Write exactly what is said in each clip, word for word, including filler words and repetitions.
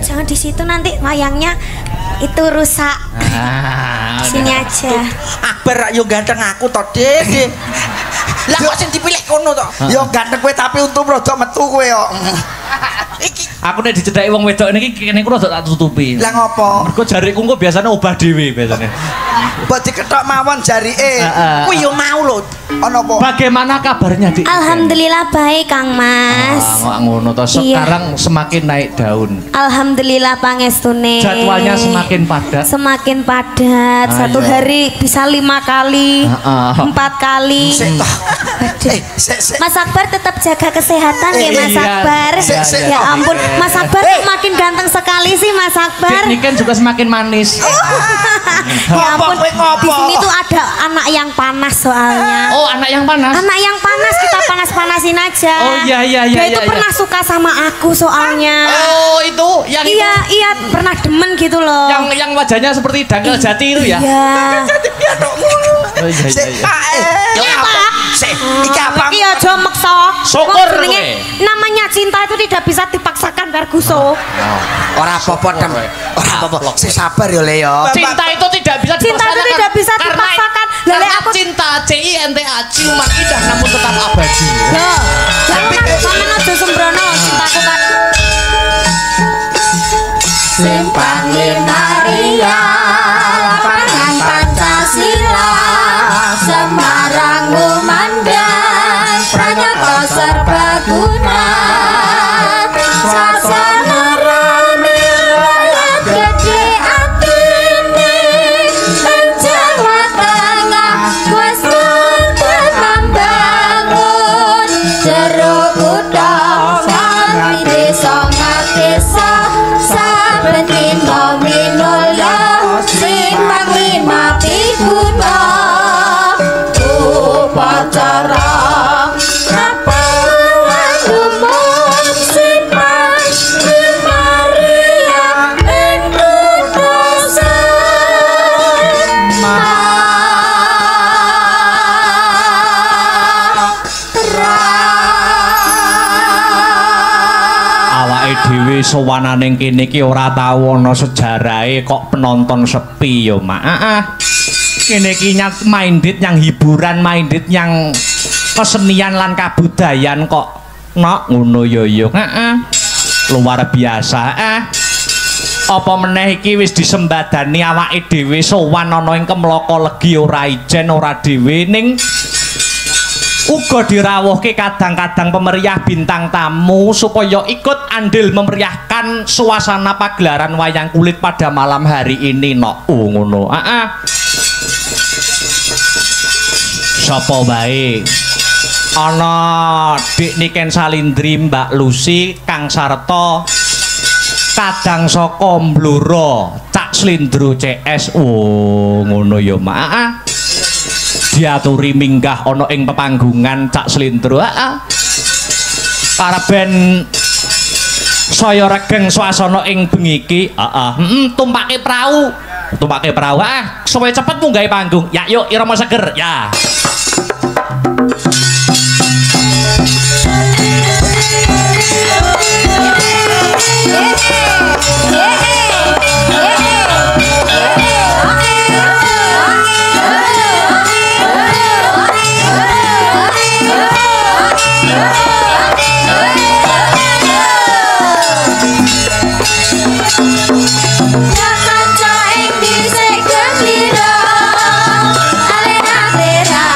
Oh, jangan di situ nanti wayangnya itu rusak. Ah, sini aja. Akbar yo ganteng aku to, Dik. Lah kok sing dipilih kono to? Yo ganteng kowe tapi untung rada metu kowe yo. Iki aku nek dicedhaki wong wedok niki kene ku rada tak tutupi. Lah ngopo? Mergo jariku engko biasane obah dhewe biasane. Mbok diketok mawon jarike. Kuwi yo mau lho. Ana apa? Bagaimana kabarnya, Dik? Alhamdulillah baik, Kang Mas. Ah, ngono to. Sekarang semakin naik daun. Alhamdulillah pangestune. Jadwalnya semakin padat. Semakin padat. Ah, Satu iya. hari bisa lima kali, Ah, ah. empat kali. Sik toh. Eh, sik sik. Mas Akbar tetap jaga kesehatan ya, Eh, Mas iya. Akbar. Sik, sik, Ya toh. ampun, Mas Akbar kok makin ganteng sekali sih, Mas Akbar. Ini kan juga semakin manis. Ya ampun, Ngopo, kowe ngopo? di sini tuh ada anak yang panas soalnya. Oh, anak yang panas. Anak yang panas kita panas-panasin aja. Oh, iya, iya, iya, Dia itu iya, pernah suka sama aku soalnya. Oh, itu yang itu. Iya, iya pernah demen gitu loh. Yang yang wajahnya seperti dangkal jati itu ya. Iya. Oh, iya, iya, Sik, iya. Pak. Yo apa? Sik, iki apa? Iya, aja meksa. Syukur Wong jenenge kowe. namanya cinta itu tidak bisa dipaksakan, Garguso. Ora apa-apa, Tem. Ora apa-apa. Sik sabar yo, Le yo. Cinta itu tidak bisa Cinta itu dipaksakan. tidak bisa Karena- dipaksakan. Lah, Karena lek aku- cinta C I N T A ciuman indah namun tetap abadi. Loh, jangan kan sampean aja sembrono cintaku kan. Simpang Maria lapangan Pancasila Semarang Lumandang Pranyata Serbaguna Sasana rame rakyat gede atine ing Jawa Tengah wis nonton membangun jero kutha nganti desa ngadesa saben dina minula simpang lima piguna upacara rapawan umum simpang Maria ing kutha Awake dhewe sowanane kene iki ora tau ana sejarahe kok penonton sepi yo, Mak. Heeh. Kene iki nyang minded yang hiburan, minded yang kesenian lan kabudayan kok nok ngono yo yo. Heeh. Luar biasa, heeh. Apa meneh iki wis disembadani awake dhewe sowan ana ing Kemlaka Legi ora ijen ora dhewe ning uga dirawuhke kadang-kadang pemeriah bintang tamu supaya ikut andil memeriahkan suasana pagelaran wayang kulit pada malam hari ini nok. Oh ngono. Heeh. Sapa bae? Ana Dik Niken Salindri, Mbak Lucy, Kang Sarto, kadang saka Mblora, Cak Slindro C S. Oh ngono ya, Mak. Heeh. Diaturi minggah ana ing pepanggungan Cak Slindro. Heeh. Paraben saya regeng swasana ing bengi iki. Heeh. Heeh, tumpake prau. Tumpake prau. Ah, supaya cepet munggahe panggung. Ya yuk irama seger. Ya. Jangan caing di segembira, alena tera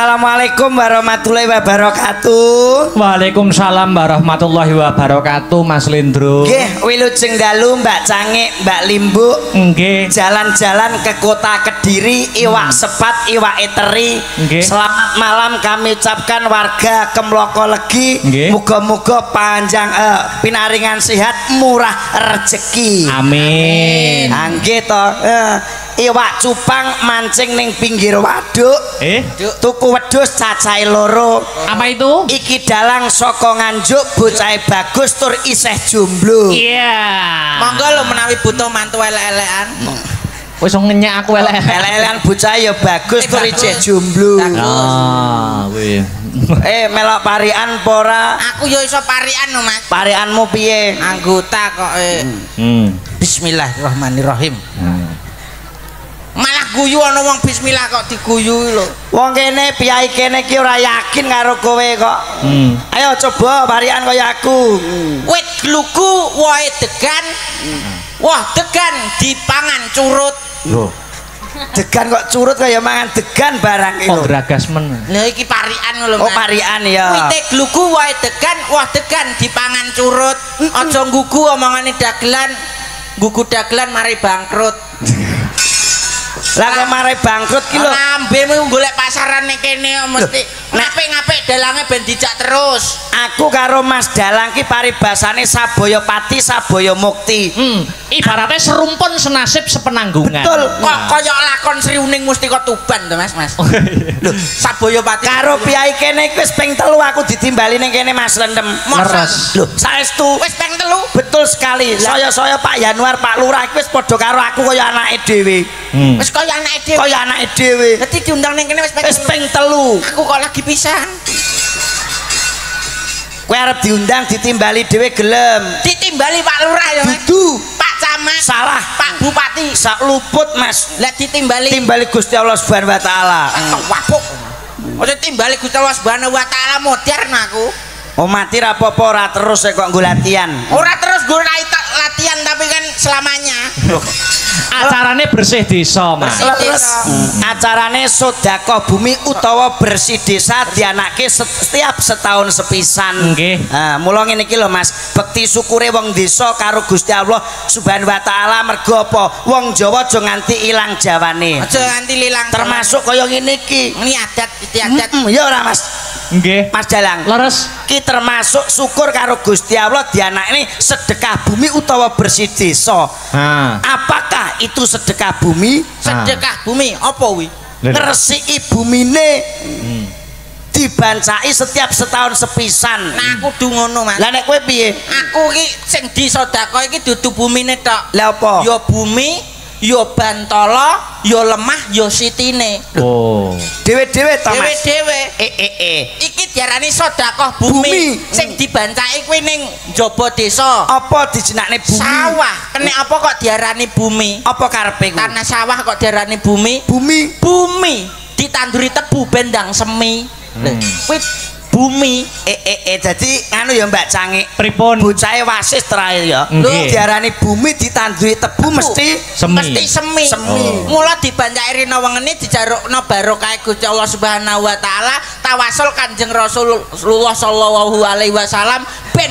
Assalamualaikum warahmatullahi wabarakatuh. Waalaikumsalam warahmatullahi wabarakatuh, Mas Lindro. Nggih, wilujeng dalu Mbak Cangik, Mbak Limbu. Nggih. Jalan-jalan ke kota Kediri, iwak sepat, iwak teri. Nggih. Selamat malam kami ucapkan warga Kemloko Legi. Nggih. Muga-muga panjang eh, pinaringan sehat, murah rezeki. Amin. Nah, nggih to. Eh, iwak cupang mancing ning pinggir waduk. Eh, Tuku wedhus cacahe loro. apa itu? Iki dalang saka Nganjuk bocahe bagus tur isih jomblo. Iya. Monggo lho menawi butuh mantu elek-elekan. Wis ngenyek aku elek. Elek-elekan bocah ya bagus tur bagus. isih jomblo. Ah, kuwi. Eh melok parian apa ora? Aku yo iso parian lho, Mas. Parianmu piye? Anggota kok eh. Hmm. Bismillahirrahmanirrahim. Hmm. Malah guyu ana wong bismillah kok diguyu lho. Wong kene piyai kene ki ora yakin karo kowe kok. Hmm. Ayo coba parian kaya aku. Wit glugu wohe degan. Wah, degan dipangan curut. Loh, Degan kok curut kaya mangan degan barang iki. kok geragas men. Lha iki parian lho, Oh Mas. parian ya. Wite glugu wohe degan, wah degan dipangan curut. Aja nggugu omongane dagelan. Nggugu dagelan mari bangkrut. Lah kok mare bangkrut ki lho. Lambemu golek pasaran ning kene mesti ngapik-ngapik dalange ben dijak terus. Aku karo Mas Dalang ki paribasane Sabaya Pati Sabaya Mukti. Hmm, ibaratnya serumpun senasib sepenanggungan. Betul. Kok kaya lakon Sri Uning Mustika Tuban to Mas, Mas. Lho, Sabaya Pati karo piyai kene iki wis ping telu aku ditimbali ning kene Mas Lendem. Leres. Lho, saestu. wis peng telu. Betul sekali. Saya-saya Pak Yanuar, Pak Lurah iki wis padha karo aku kaya anake dhewe. Hmm. Wis kaya anake dhewe. Kaya anake dhewe. Dadi diundang ning kene wis peng Wis telu. ping telu. Aku kok lagi pisan. Kowe arep diundang ditimbali dhewe gelem. Ditimbali Pak Lurah ya, Mas. Dudu. Pak Camat. Salah. Pak Bupati. Sak luput Mas. Lah ditimbali. Timbali Gusti Allah Subhanahu wa taala. Wapuk. Ojo timbali Gusti Allah Subhanahu wa taala modern aku. Oh mati ra apa-apa ora terus kok nggo latihan. Ora terus gue latihan tapi kan selamanya. Acarane bersih desa, Mas. Bersih Terus desa. acarane Sedekah Bumi utawa Bersih Desa dianake setiap setahun sepisan. Nggih. Nah, mula ngene iki lho Mas, bekti syukure wong desa karo Gusti Allah Subhanahu wa taala mergo apa? Wong Jawa aja nganti ilang jawane. Aja nganti lilang. Termasuk kaya ngene iki. ini adat istiadat. Mm-mm, ya ora Mas. Nggih. Mas Dalang. Leres. Ki termasuk syukur karo Gusti Allah dianakne sedekah bumi utawa bersih desa. Ha. Apakah itu sedekah bumi? Sedekah bumi apa wi? Ngresiki bumine dibancai setiap setahun sepisan. Nah aku du ngono Mas. Lah nek kowe piye? Aku ki sing disedekah iki dudu bumine tok. Lah apa? Ya bumi, ya bantala, ya lemah, ya sitine. Oh. Dewe-dewe to Mas. Dewe-dewe. Eh eh eh. Iki diarani sedekah bumi. Bumi. Sing dibancai kuwi ning njaba desa. Apa dijenakne bumi? Sawah. Kene apa kok diarani bumi? Apa karepe kuwi? Tanah sawah kok diarani bumi? Bumi. Bumi ditanduri tebu bendang semi. Lho, kuwi bumi. Eh eh eh dadi anu ya Mbak Cangik. Pripun? Bocahe wasis terakhir ya. Nggih. Diarani bumi ditanduri tebu mesti Semi. Mesti semi. Semi. Mula dibancai rina wengene dijarukna barokah Gusti Allah Subhanahu wa taala, tawasul Kanjeng Rasulullah sallallahu alaihi wasallam ben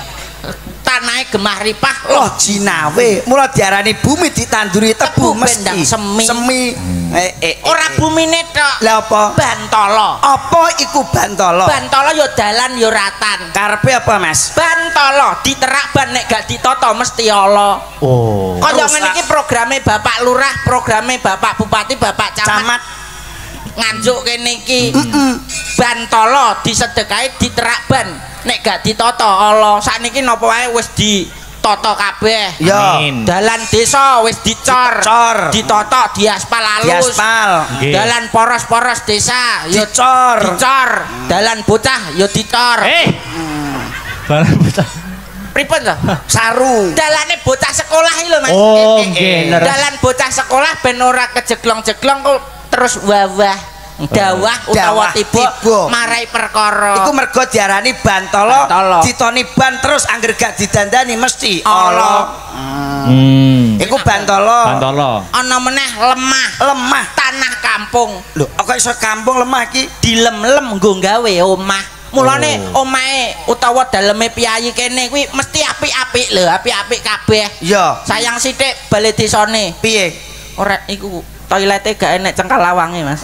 tanahe gemah ripah loh jinawe. Mula diarani bumi ditanduri tebu Tebu mesti bendang semi. Semi. Eh eh. eh, ora eh. bumine tok. Lah apa? Bantala. Apa iku bantala? Bantala ya dalan ya ratan. Karepe apa Mas? Bantala diterak ban nek gak ditata mesti ala. Oh. Kaya Rusak. ngene iki programe Bapak Lurah, programe Bapak Bupati, Bapak Camat, Camat. Nganjuk kene iki. Bantala disedekahi diterak ban nek gak ditata ala. Sakniki napa wae wis ditata kabeh. Ya. Amin. Dalan desa wis dicor, Dicor. ditata, diaspal halus. Diaspal. Nggih. Dalan poros-poros desa ya Dicor. dicor. Dalan bocah ya dicor. Eh. Barang bocah. Pripun to? Saru. Dalane bocah sekolah iki lho Mas. Oh, Eh, eh, eh. nggih, leres. Dalan bocah sekolah ben ora kejeglong-jeglong kok terus wawah. Dawah utawa Dawah, tiba tiba. marai perkara. Iku mergo diarani bantala, Bantala. ditoni ban terus angger gak didandani mesti Ala. ala. Hmm. Iku bantala. Bantala. Ana meneh lemah. Lemah. Tanah kampung. Lho, kok iso kampung lemah iki? Dilem-lem nggo gawe omah. Mulane oh. omahe utawa daleme piyayi kene kuwi mesti apik-apik lho, apik-apik kabeh. Iya. Sayang sithik bale desane. Piye? Ora iku toilete gak enek cengkal lawange, Mas.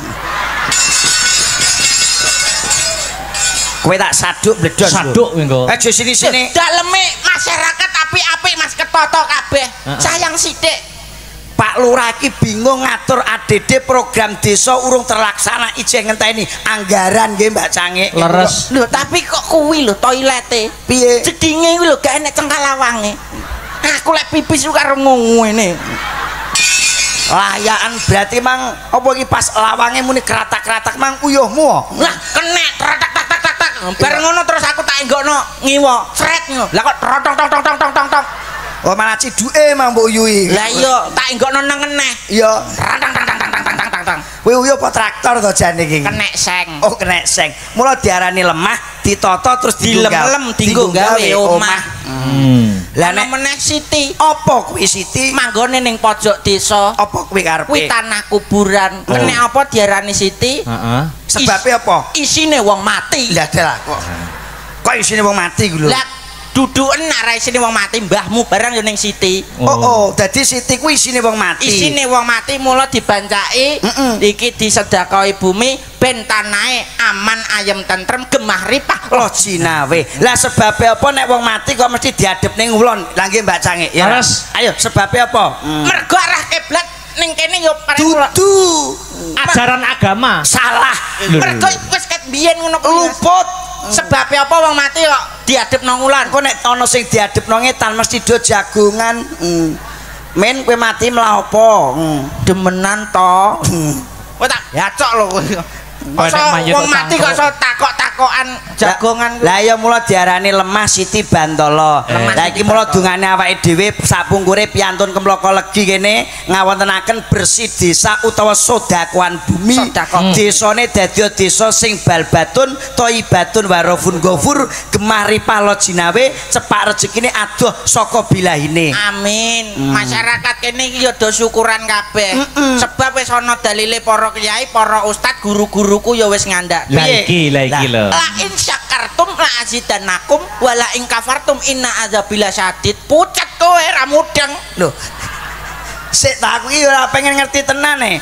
Kowe tak saduk bledos. Saduk kowe engko. Eh sini-sini. Daleme masyarakat apik-apik Mas ketoto kabeh. Sayang sithik. Pak Lurah iki bingung ngatur A D D program desa urung terlaksana ijeng ngenteni anggaran nggih Mbak Cangik. Leres. Lho tapi kok kuwi lho toilete. Piye? Jedinge kuwi lho gak enek cengkal lawange. Aku lek pipis ku karo ngene. Layakan berarti mang apa iki pas lawange muni keratak-keratak mang uyuhmu. Lah kenek tak tak tak tak tak. Bar ngono terus aku tak enggokno ngiwo, sret ngono. Lah kok tong tong tong tong tong tong tong. Oh malah ciduke mang mbok uyuhi. Lah iya tak enggokno nang ngeneh. Iya. Tang tang tang tang tang tang tang tang. Kowe uyuh apa traktor to jane iki? Kenek seng. Oh kenek seng. Mula diarani lemah, ditata terus dilem-lem dinggo gawe omah. Hmm. Lah Lah nek meneh Siti. apa kuwi Siti? Manggone ning pojok desa. Apa kuwi karepe? Kuwi tanah kuburan. Kenek apa diarani Siti? Heeh. Sebabe apa? Isine wong mati. Lah dalah kok. Kok isine wong mati ku lho. Lah duduken arek isine wong mati mbahmu barang yo ning Siti. Oh, oh, dadi Siti kuwi isine wong mati. Isine wong mati mula dibancaki Mm-mm. iki disedakahi bumi ben tanahe aman ayem tentrem gemah ripah Loh jinawe. Lah sebabe apa nek wong mati kok mesti diadep ning ulon? Lah nggih Mbak Cangik ya. Leres. Ayo sebabe apa? Hmm. mergo arah kiblat ning kene yo pareng kula Dudu. Ajaran agama. Salah. mergo wis ket biyen ngono kuwi Luput. sebab apa wong mati kok diadep nang ulan Kok nek ana sing diadep nang ngetan mesti do jagongan. Hmm. Men kowe mati mlah apa? Hmm. demenan to Hmm. kowe tak yacok lho kowe Kok nek Kok mayit wong mati kok iso takok-takokan jagongan Lah ya mula diarani lemah Siti Bantala. Lah iki mula dungane awake dhewe sapungkure piantun kemloko legi kene ngawontenaken bersih desa utawa sodakoan bumi. Sodako. Desane dadi desa sing balbatun thaibatun warafun ghafur gemah ripah lo jinawe cepak rezekine adoh saka bilahine. amin masyarakat kene iki ya do syukuran kabeh sebab wis ana dalile para kiai para ustad guru-guruku ya wis ngandak Lah iki, lah iki lho. la in syakartum la azidannakum wa la in kafartum inna adzabila syadid pucet kowe ra mudeng Lho. Sik tak aku iki ora pengen ngerti tenan e.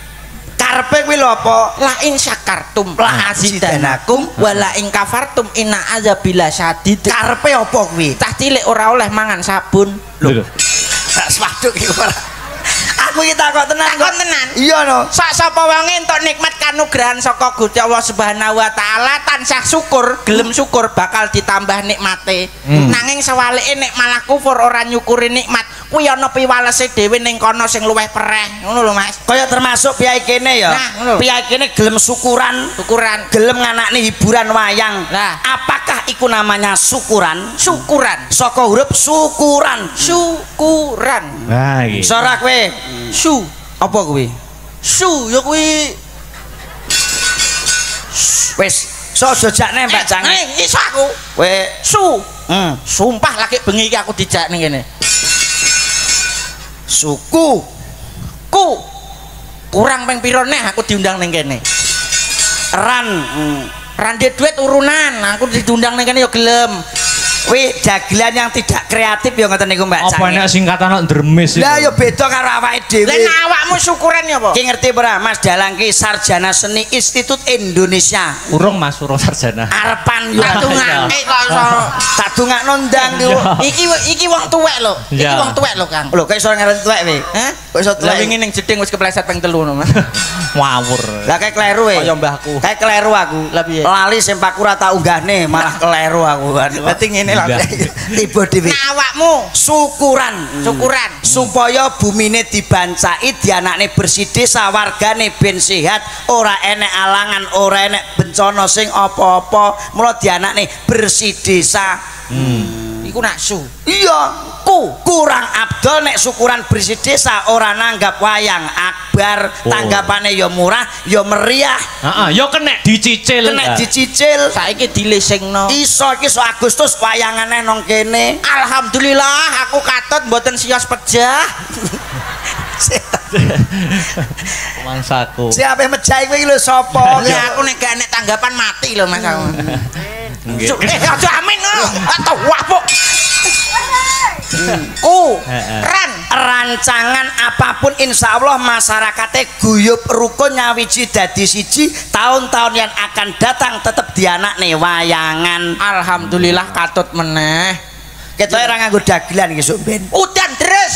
Karepe kuwi lho apa? la in syakartum La la azidannakum wa la in kafartum inna adzabila syadid Karepe apa kuwi? cah cilik ora oleh mangan sabun Lho. Tak sepatu iki ora. Aku iki takok tenan. Takon tenan? Iya no. sak sapa wonge entuk nikmat kanugrahan saka Gusti Allah Subhanahu wa taala tansah syukur, gelem syukur bakal ditambah nikmate. Hmm. Nanging sewalike nek malah kufur ora nyukuri nikmat, kuwi ana piwalese dhewe ning kono sing luwih pereh. Ngono lho Mas. Kaya termasuk piyai kene ya. Nah, ngono. Piyai kene gelem syukuran, Syukuran, gelem nganakne hiburan wayang. Lah. Apakah iku namanya syukuran? syukuran, Saka huruf syukuran. syukuran. Nah iki. Sora kowe. Su, Apa kuwi? su ya kuwi. Wis, so aja jakne Mbak Cangik. Eh, iso aku. Kowe Su. hmm, Sumpah lagi bengi iki aku dijak ning kene. suku. Ku. Kurang ping pira neh aku diundang ning kene. Ran. Hmm. Rande duit urunan, aku diundang ning kene ya gelem. Kuwi dagelan yang tidak kreatif ya ngoten niku Mbak Apa Cangik. nek singkatan ndremes iki? Lah ya beda karo awake dhewe. Lah nek awakmu syukuran ya apa? Ki ngerti ora Mas Dalang ki sarjana seni Institut Indonesia. Urung Mas, urung sarjana. Arepan yo Tak dungake kok iso. tak dungakno ndang yo. Iki iki wong tuwek lho. Iki Ya. wong tuwek lho, Kang. Lho kok iso ngarep tuwek kowe? Hah? Kok iso Lah tuwek? wingi ning jeding wis kepleset ping telu no, Mas. Ngawur. Lah kayak kleru kowe. Kaya mbahku. Kayak kleru aku. Lah piye? Lali sempaku ora tak unggahne, malah kleru aku. Berarti ngene lah. Tiba dhewe. Nah awakmu Syukuran. syukuran. Supaya bumine dibancai dianakne bersih desa wargane ben sehat ora enek alangan ora enek bencana sing apa-apa mula dianakne bersih desa. Iku nak su. Iya ku kurang abdol nek syukuran bersih desa ora nanggap wayang akbar Oh. tanggapane ya murah ya meriah Heeh, ya kena dicicil. kena dicicil Saiki dilesingno. iso iki so Agustus wayangane nang kene. Alhamdulillah aku katut mboten sios pejah. Mangsaku. Siapa yang mejai kuwi lho sapa? Ya aku nek gak nek tanggapan mati lho Mas aku. Nggih. Eh aja amin lho. Atau wah pok. Ku ran Rancangan apapun insya Allah masyarakatnya guyup rukun nyawiji dadi siji tahun-tahun yang akan datang tetap dianak nih wayangan. alhamdulillah katut meneh. Kita orang nganggo dagelan iki sok ben. Udan deres.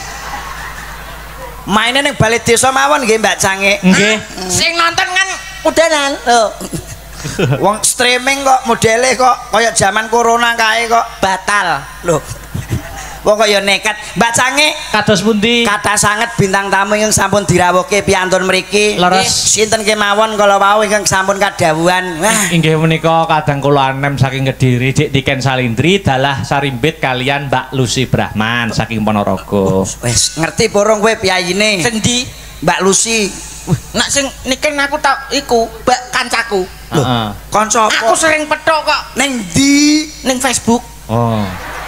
Mainnya ning balik desa mawon nggih Mbak Cange. Nggih. Sing nonton kan udanan lho. Wong streaming kok modele kok kaya zaman corona kae kok Batal. lho. Wong kaya nekat. Mbak Cange Kados pundi? kata sanget bintang tamu yang sampun dirawuhke piyantun mriki. Leres. Sinten kemawon kala wau ingkang sampun kadhawuhan. Wah, Inggih menika kadang kula anem saking Kediri Dik Tiken Salindri dalah sarimbit kalian Mbak Lucy Brahman saking Ponorogo. wis ngerti porong kowe piyayine. Sendi. Mbak Lucy. Nak sing niken aku tau iku mbak kancaku. Heeh. Kanca Aku apa? sering petok kok Ning ndi? ning Facebook. Oh.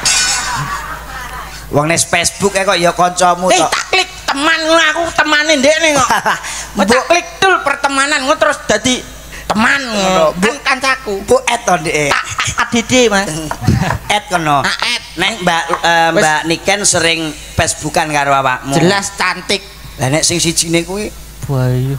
Wong nes Facebook e kok ya kancamu Eh tok. tak klik teman ngono aku temane ndekne kok. Mbok tak klik tul pertemanan ngono terus dadi teman ngono. Kan kancaku. Bu et to ndek. Tak A D D Mas. Et kono. Ah, et. Nek Mbak eh, Wes. Mbak Niken sering Facebookan karo awakmu. Jelas cantik. Lah nek sing sijine kuwi Bayu.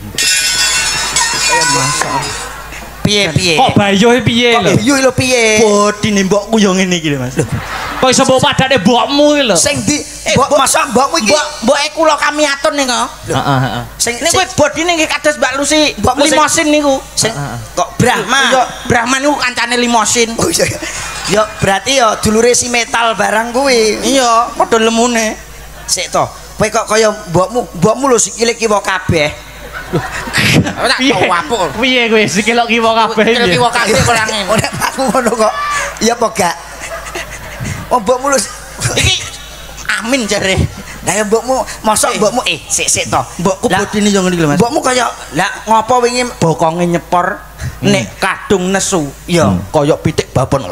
piye piye? Kok Bayu e piye Kok lho? yo lho piye? Bodine mbokku yo ngene iki lho Mas. Kok iso mbok padane mbokmu iki lho? Sing di Eh, mbok mbok- masa mbokmu iki Mbok mboke kula kamiatun nih kok. Heeh, heeh. sing Ini gue bodine nggih kados Mbak Lucy Mbokmu sing- limosin niku. sing kok Brahma. Yo Brahman niku kancane limosin. Oh iya. Yo berarti yo dulure si metal barang kuwi. Iya, padha lemune. Sik to. Kowe kok kaya mbokmu, mbokmu lho sikile kiwa kabeh. Tak Piye? tau apuk. Piye kowe sikilok kiwa kabeh Kira iki? kiwa kabeh kurang ngene. Ora aku ngono kok. Iya apa gak? Oh mbokmu lho. Iki amin jare. Lah ya mbokmu, mosok mbokmu eh sik sik to. Mbokku Lah, bodine yo ngene iki lho Mas. mbokmu kaya lah ngopo wingi Bokonge nyepor nek kadung nesu. ya Kaya pitik babon.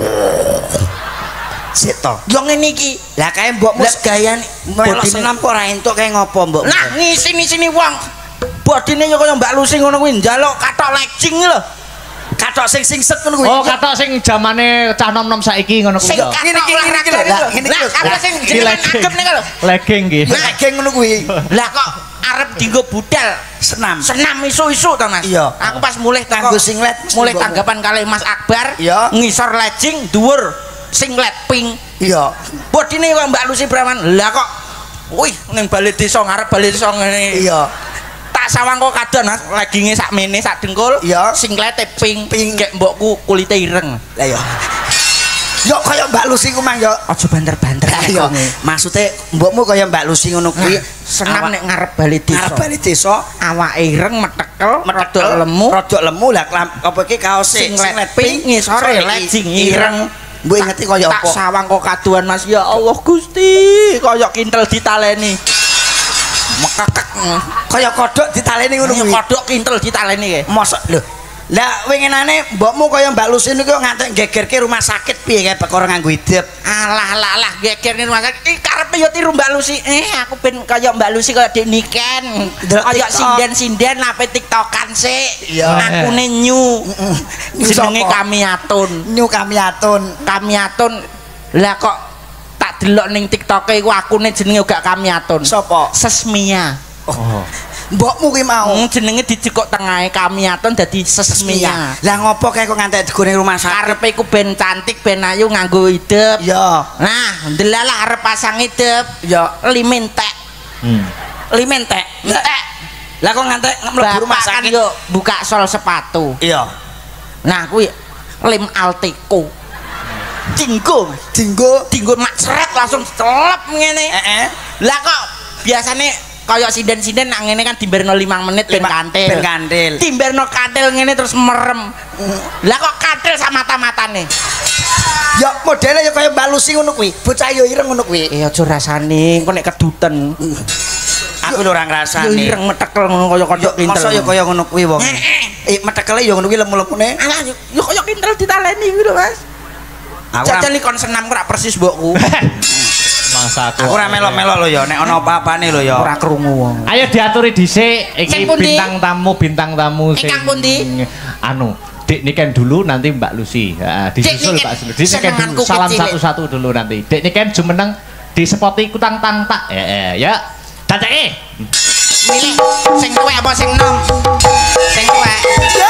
sik to. Yo ngene iki. Lah kae mbokmu Lah gayane melok bodine. senam kok ora entuk kae ngopo mbokmu? Nah, ngisi-sini wong. Bodine yo kaya Mbak Lucy ngono kuwi njaluk katok legging lho. Katok sing sing set ngono kuwi. Oh, katok sing jamane cah nom-nom saiki ngono kuwi. Sing lho. katok Ngene iki, ngene iki lho. olahraga Lah, lho. ngene iki Lah, lho. apa Lah, sing iki jenengan legging. agem niku lho. Legging nggih. Legging ngono kuwi. Lah kok arep dienggo budal Senam. senam isu-isu to Mas. Iya. Aku pas mulai Nganggo tanggo singlet, mulai mbokmu. tanggapan kali Mas Akbar. Iya. Ngisor legging dhuwur singlet pink. Iya. Bodine kok Mbak Lucy Brahman. Lah kok wih ning bali desa ngarep bali desa ngene. Iya. Tak sawang kok kadon Mas, legginge sak mene sak dengkul. Iya. Singlete pink. Pink. Kayak mbokku kulite ireng. Lah ya. Yo kaya Mbak Lucy ku mang yo. Aja banter-banter. Lah yo. Maksude mbokmu kaya Mbak Lucy ngono kuwi. Senam Awak- nek ngarep bali desa. ngarep bali desa Awake ireng metekel, metekel rada lemu. rada lemu lah klam- apa iki kaos Singlet pink, ngisore legging ireng. Mbok ingeti kaya Tak apa? sawang kok kaduan Mas, ya Allah Gusti, kaya kintel ditaleni. Mekekek. Kaya kodhok ditaleni ngono Kaya kuwi. kodhok kintel ditaleni kae. Mosok lho. Lah winginane mbokmu kaya Mbak Lucy niku ngantek gegerke rumah sakit piye kae perkara nganggo hidup. Alah alah alah geger ning rumah sakit. Iki karepe ya tiru Mbak Lucy. Eh aku ben kaya Mbak Lucy kaya Dik Niken. Delok Kaya TikTok. sinden-sinden ape TikTokan sik. Iya. Akune nyu. Nyu Jenenge sapa? Kamiatun. Nyu Kamiatun. Kamiatun. Lah kok tak delok ning TikToke iku akune jenenge gak Kamiatun. Sapa? Sesmia. Oh. Mbokmu kuwi mau. Hmm, jenenge dicekuk tengahe Kamiatun dadi Sesmia. Lah ngopo kae kok ngantek digone rumah sakit? Karepe iku ben cantik, ben ayu nganggo hidup. Ya. Nah, ndelalah arep pasang hidup. Ya. Limen tek. Hmm. Limen tek. Entek. Lah kok ngantek mlebu rumah Bapak kan sakit? yo buka sol sepatu. Iya. Nah, kuwi lim Alteco. Dinggo, Dinggo. dinggo mak seret langsung celep ngene. Heeh. Lah kok biasane kaya sinden-sinden nak ngene kan dimberno lima menit ben Lima- kantil. ben kantil. Dimberno kantil ngene terus merem. Lah kok kantil sak mata-matane. Ya modele ya kaya Mbak Lucy ngono kuwi. Bocah yo ireng ngono kuwi. Eh aja rasane kok nek keduten. Aku lho ora Yo ngrasani. ireng metekel ngono kaya Yo kodhok kintel. masa yo kaya ngono kuwi wong. Eh, Eh metekele yo ngono kuwi lemu-lemune. Alah yo yo kaya kintel ditaleni kuwi lho Mas. Aku ora- Jajal kon senam kok ora persis mbokku. Masa Aku ora melok-melok lho ya, nek ana apa-apane lho ya. Ora krungu wong. Ayo diaturi dhisik iki Sing pundi? bintang tamu bintang tamu sing Ingkang pundi? anu Dik Niken dulu nanti Mbak Lucy. Heeh, disusul Niken, Mbak Lucy. Dik Niken dulu senenganku salam kecil. satu-satu dulu nanti. Dik Niken jumeneng di spoti kutang tang tak. Ya ya. Dadake. Milih sing tuwek apa sing nom? Sing tuwek.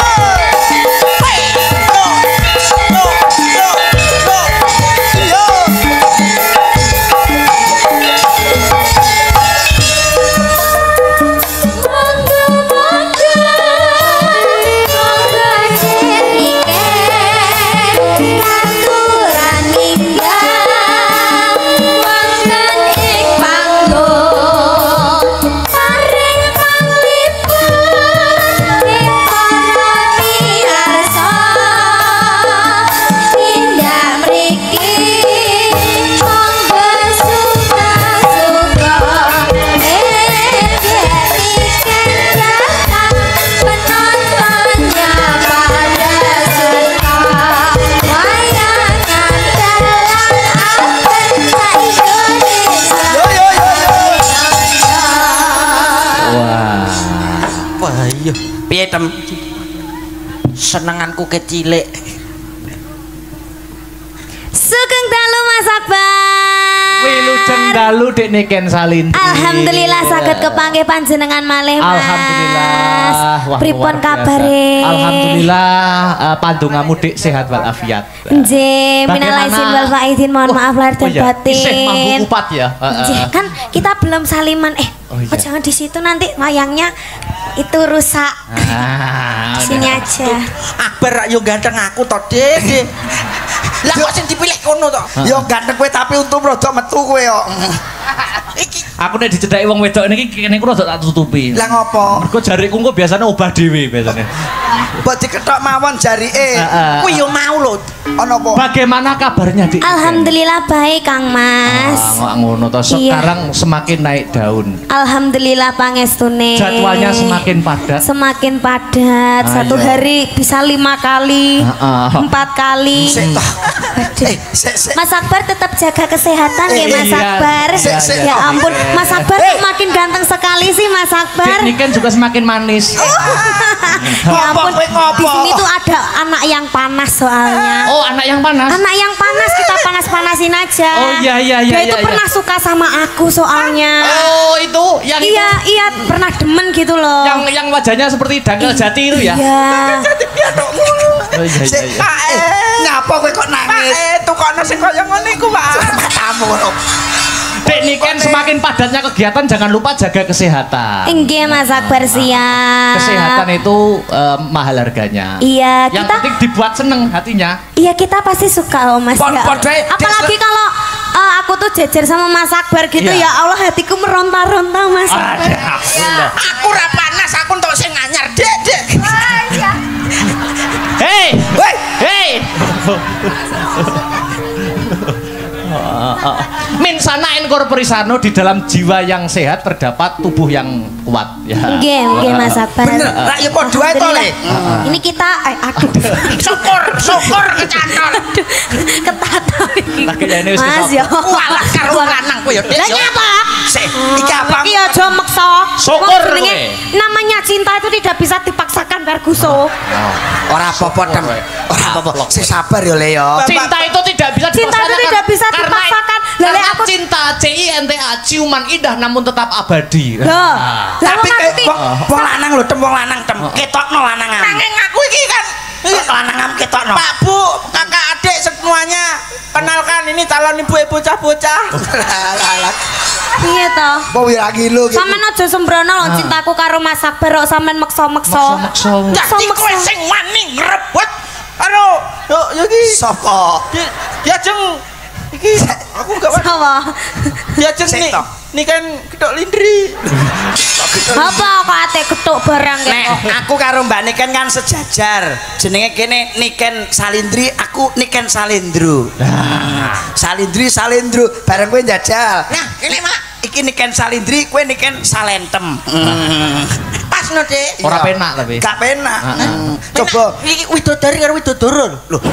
Piye tem? Senenganku kecilik. Sugeng dalu Mas Akbar. Wilujeng dalu Dik Niken Salindri. Alhamdulillah saged kepanggih panjenengan malih Mas. Alhamdulillah. Wah, Pripun luar biasa. kabare? Alhamdulillah uh, pandongamu Dik sehat walafiat. Nggih, minal Bagaimana? aizin wal faizin, mohon Wah, maaf lahir dan oh iya, batin. isih mampu kupat ya. Uh, Nggih, uh. kan kita belum saliman. Eh, Oh, oh, iya. jangan di situ nanti wayangnya itu rusak. Ah, Sini udah. aja. Akbar yo ganteng aku to, Dik. Lah kok sing dipilih kono to? Yo ganteng kowe tapi untung rada metu kowe yo. Iki Aku nek dicedhaki wong wedok niki kene ku rada tak tutupi. Lah ngopo? Mergo jariku engko biasane obah dhewe biasane. Mbok diketok mawon jarike. Heeh. kuwi yo mau lho. Ana apa? Bagaimana kabarnya Dik? Alhamdulillah baik Kang Mas. Ah, ngono to. Iya. Sekarang semakin naik daun. Alhamdulillah pangestune. Jadwalnya semakin padat. Semakin padat. Ah, Satu iya. hari bisa lima kali, Heeh. empat kali. Sik toh. Eh, sik sik. Mas Akbar tetap jaga kesehatan ya Eh, Mas iya. Akbar. Iya, iya. Ya ampun, Mas Akbar Eh. makin ganteng sekali sih Mas Akbar. Dik Niken juga semakin manis. Ya Ngopo, ampun, kowe ngopo? di sini tuh ada anak yang panas soalnya. Oh, anak yang panas. Anak yang panas kita panas-panasin aja. Oh, iya, iya, iya, Dia itu iya, pernah suka sama aku soalnya. Oh, itu yang itu. Iya, iya pernah demen gitu loh. Yang yang wajahnya seperti dangkal jati itu ya. Iya. Oh, iya, iya, Sik. iya. Eh, Ngapa kowe kok nangis? Eh, tukokno sing kaya ngene iku, Pak. Matamu ngono. Dik Niken semakin padatnya kegiatan jangan lupa jaga kesehatan. Enggak Mas Akbar siap. Kesehatan itu eh, mahal harganya. Iya, Yang kita penting dibuat seneng hatinya. iya kita pasti suka loh Mas. Pon- Ya. pon, Dre. Apalagi Des- kalau eh, aku tuh jejer sama Mas Akbar gitu Iya. ya Allah hatiku meronta-ronta Mas Akbar. Ada. Alhamdulillah. Aku ora panas, aku entuk sing anyar, Dik, Dik. Hei, Woi, hei. Min sana in corpore sano, di dalam jiwa yang sehat terdapat tubuh yang kuat ya. Nggih, nggih Mas Akbar. bener. Lah ya padha ae to, Le. Alhamdulillah. Ini kita eh aduh Syukur, syukur kecantol. ketata iki. Lah, kayaknya wis Mas kesop. ya. Walah karo lanang kowe yo, Dik. Lah nyapa? Sik, iki apa? Iki aja meksa. Syukur Wong jenenge kowe. namanya cinta itu tidak bisa dipaksakan Ferguso. Ora apa-apa, Tem. Ora apa-apa. Sik sabar yo, Le yo. Cinta itu tidak bisa Cinta itu dipaksakan. tidak bisa Karena- dipaksakan. Lah, Karena lek aku- cinta C I N T A ciuman indah namun tetap abadi. Loh, lah Tapi wong aku eh, ki wong wong lanang lho, Tem, wong lanang, Tem. Ketokno lanangan. Nanging aku iki kan Lanangan ketokno. Pak Bu, kakak adik semuanya, kenalkan ini calon ibu bocah-bocah. piye to? Apa wiragi lu gitu. Sampeyan aja sembrono lho cintaku karo Mas Akbar kok sampeyan meksa-meksa. Maksa-maksa. Jadi kowe sing wani ngrebut karo yo yo iki Sapa? di- diajeng iki aku gak wani Apa? diajeng Sik, nih toh. nih kan kedok lindri. Apa kok ate ketuk barang Nek kok? aku karo Mbak Niken kan sejajar. Jenenge kene Niken Salindri, aku Niken Salindro. Salindri Salindro, bareng kowe njajal. Nah, ini mak Iki Niken Salindri, kowe Niken Salentem. Hmm. pas no Dik. Ora Iya. penak tapi. Gak penak. Heeh. Hmm. Coba Iki widodari karo widodoro lho. loh.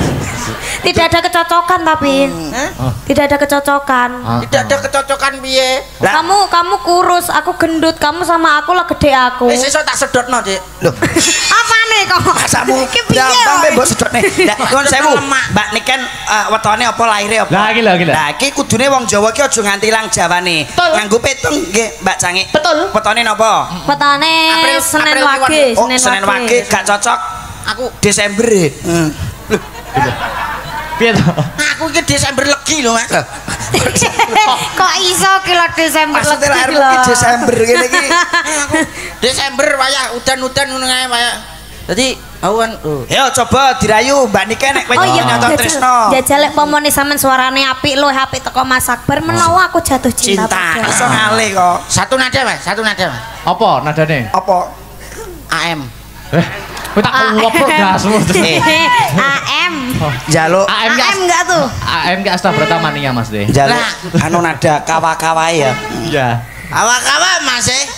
Tidak ada kecocokan tapi. Hah? Tidak ada kecocokan. Tidak ada kecocokan piye? Kamu kamu kurus, aku gendut. Kamu sama aku lah gede aku. Wis iso tak sedotno, Dik. Lho, Apa nih kok? masamu Iki piye, gampang woy? pe mbok sedotne. Lah nuwun sewu. Mbak niken uh, wetone apa lahire apa? Lah iki lho, iki lho. Lah iki kudune wong Jawa ki aja nganti ilang Jawane. Nganggo petung nggih, Mbak Cangik. Betul. Wetone napa? Petane April- Senin April Wage, Oh, Senin Wage gak cocok. Aku Desember. Hmm. Piye to? aku iki Desember legi lho, Mas. Kok iso kilo Desember Maksudnya lagi lahir lho. ki Desember ngene iki. Desember wayah udan-udan ngono kae wayah. Dadi awan oh. Yo coba dirayu Mbak Niken nek kowe Oh iya, nonton jajal- Tresno. jajal lek pomone sampean suarane apik lho, apik teko Mas Akbar menawa aku jatuh cinta. Cinta pada. iso ngalih kok. Satu nada, Mas. Satu nada, Mas. Apa nadane? Apa? A M. Eh, kowe tak ngoprok dasmu. A M. Jaluk A M A M enggak tuh? A M ke Astabrata Mania Mas De. jaluk Lah. anu nada kawa-kawa ya. Iya. Awak-awak, Mas. eh.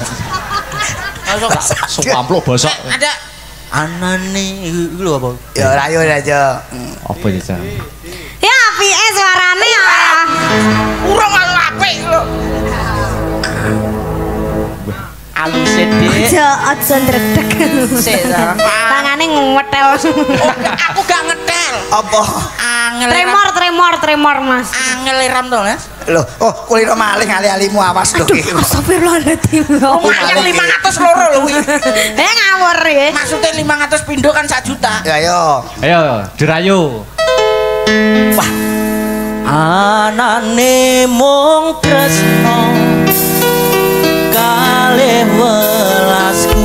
Suampluk basa. Ada anane iku lho apa? Ya rayu aja. Apa iki, Jan? Ya apike suarane ya. Urung apik lho. Alus Dik. Aja aja ndredeg. Sik ta. Tangane ngwetel. Aku gak ngetel. Apa? Angel. Tremor, tremor, tremor, Mas. Angel ram to, Mas. Loh, oh kulino maling ali-alimu awas lho iki. Astagfirullahaladzim. Lumayan lima ratus loro lho kuwi. Eh ngawur ya. Maksudnya lima ratus pindho kan sak juta. Ya yo. Ayo, dirayu. Wah, Anane mung tresno kalih welasku.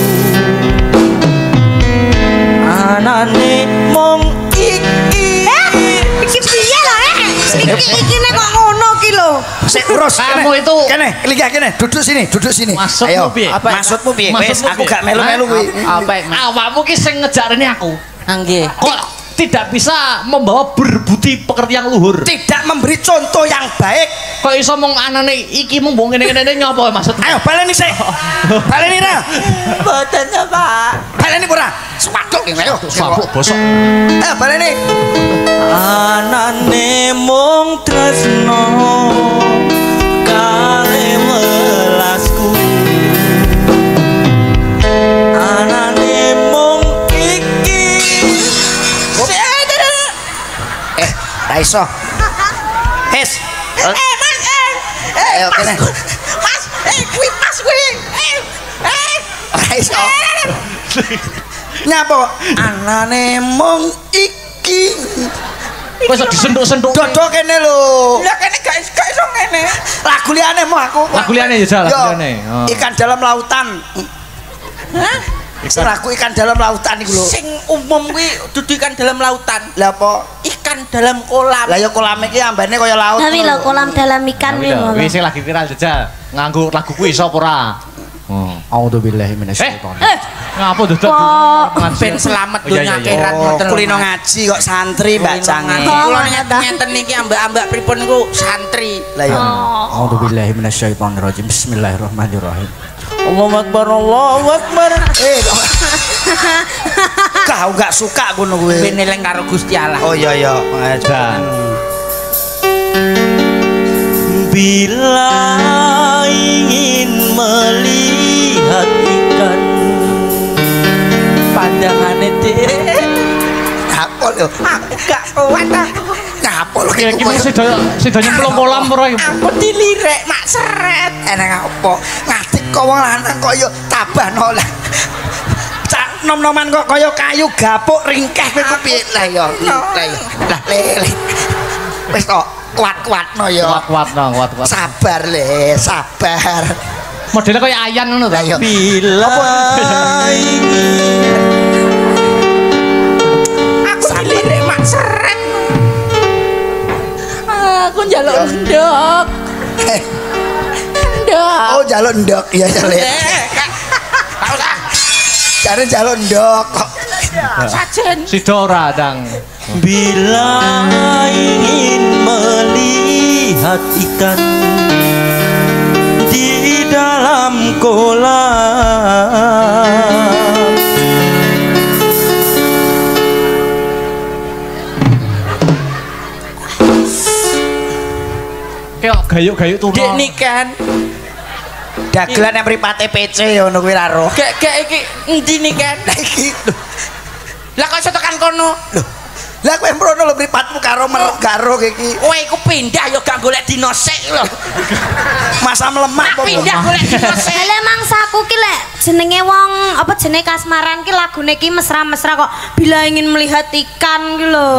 Anane mung iki. Iki piye lho eh? Iki iki nek kok ngono ki lho. sik urus. Kamu kene. itu- kene, iki kene, duduk sini, duduk sini. Maksudmu Ayo. piye? Apa? Maksudmu piye? Wes, Maksudmu aku piye? gak melu-melu kuwi. Apa? Awakmu ki sing ngejarne aku. Nggih. Kok tidak bisa membawa berbudi pekerti yang luhur? Tidak memberi contoh yang baik. Kok iso mong anane iki mung mbok ngene-ngene nyapa maksudmu? Ayo baleni sik. Baleni ra. Boten ya, Pak. Baleni ora. Swaduk iki ayo. Sampuk bosok. Ayo baleni. Anane mung tresno kalih welasku. Anane mung iki. Eh, ra iso. Es. Eh, Mas, eh. Eh, Ayo, Mas, kene. Mas, eh, kuwi Mas kuwi. Eh, eh. Ra iso. Nyapa? Anane mung iki. Kok iso disentuk-sentuk? Dodok kene lho. Lah kene gak gak iso ngene. Lagu liyane mau aku. Lagu liyane ya, Jal, lagu Yo, liyane. Oh. Ikan dalam lautan. Hah? Lagu ikan dalam lautan iku lho. Sing umum kuwi dudu ikan dalam lautan. Lah apa? Ikan dalam kolam. Lah ya kolam iki ambane kaya laut. Tapi lho kolam dalam ikan Kuwi lho, wi. kuwi sing lagi viral jajal. Nganggo lagu kuwi iso apa ora? Oh. A'udzubillahi Eh, minasyaitonir. eh, ngapa dodok? Kok Ben selamat Oh, iya, dunya iya, iya. akhirat Oh, ngoten lho, kulino Mas. ngaji kok santri Mbak Kulino Cange. ngaji. Oh, Kula ngeten. ngeten niki ambak-ambak pripun niku santri. Lah ya. A'udzubillahi minasyaitonir. Bismillahirrahmanirrahim. Allahu Akbar, Allahu Akbar. Eh, kau gak suka ngono kuwi. Ben eling karo Gusti Allah. Oh iya iya. Dan Bila ingin melihat ikan pandangannya deh Apa lho? aku gak kuat aku Ngapa lho? iki iki mung sida sida nyemplung kolam ora iki. aku dilirik mak seret Eneng apa? Ngatik kok wong lanang kok yo tabahno lah. Cak nom-noman kok kaya kayu gapuk ringkeh kowe ku piye lah ya. Lah ya. Lah le. Wis kok kuat-kuatno ya. Kuat-kuat no, kuat-kuat. Sabar le, sabar. Modelnya kayak ayan ngono ta. Lah ya. bila ingin aku dilirik mak seret aku njaluk ndok ndok Oh jaluk ndok ya jale. eh kak tak usah Jare jaluk ndok kok. sajen Sida ora dang. bila ingin melihat ikan di dalam kolam Kayak gayuk-gayuk tuno. Dek nikan. Dagelan yang mripate P C ngono kuwi ra roh. Gek gek iki endi nikan? Lah iki. Lah kok iso tekan kono? Lho. Lah kowe mrono lho mripatmu karo melok garo iki. Kowe iku pindah ya gak golek dino sik lho. Masa melemak Nak pindah golek dino sik. Lah mangsaku ki lek jenenge wong apa jenenge kasmaran ki lagune ki mesra-mesra kok bila ingin melihat ikan ki lho.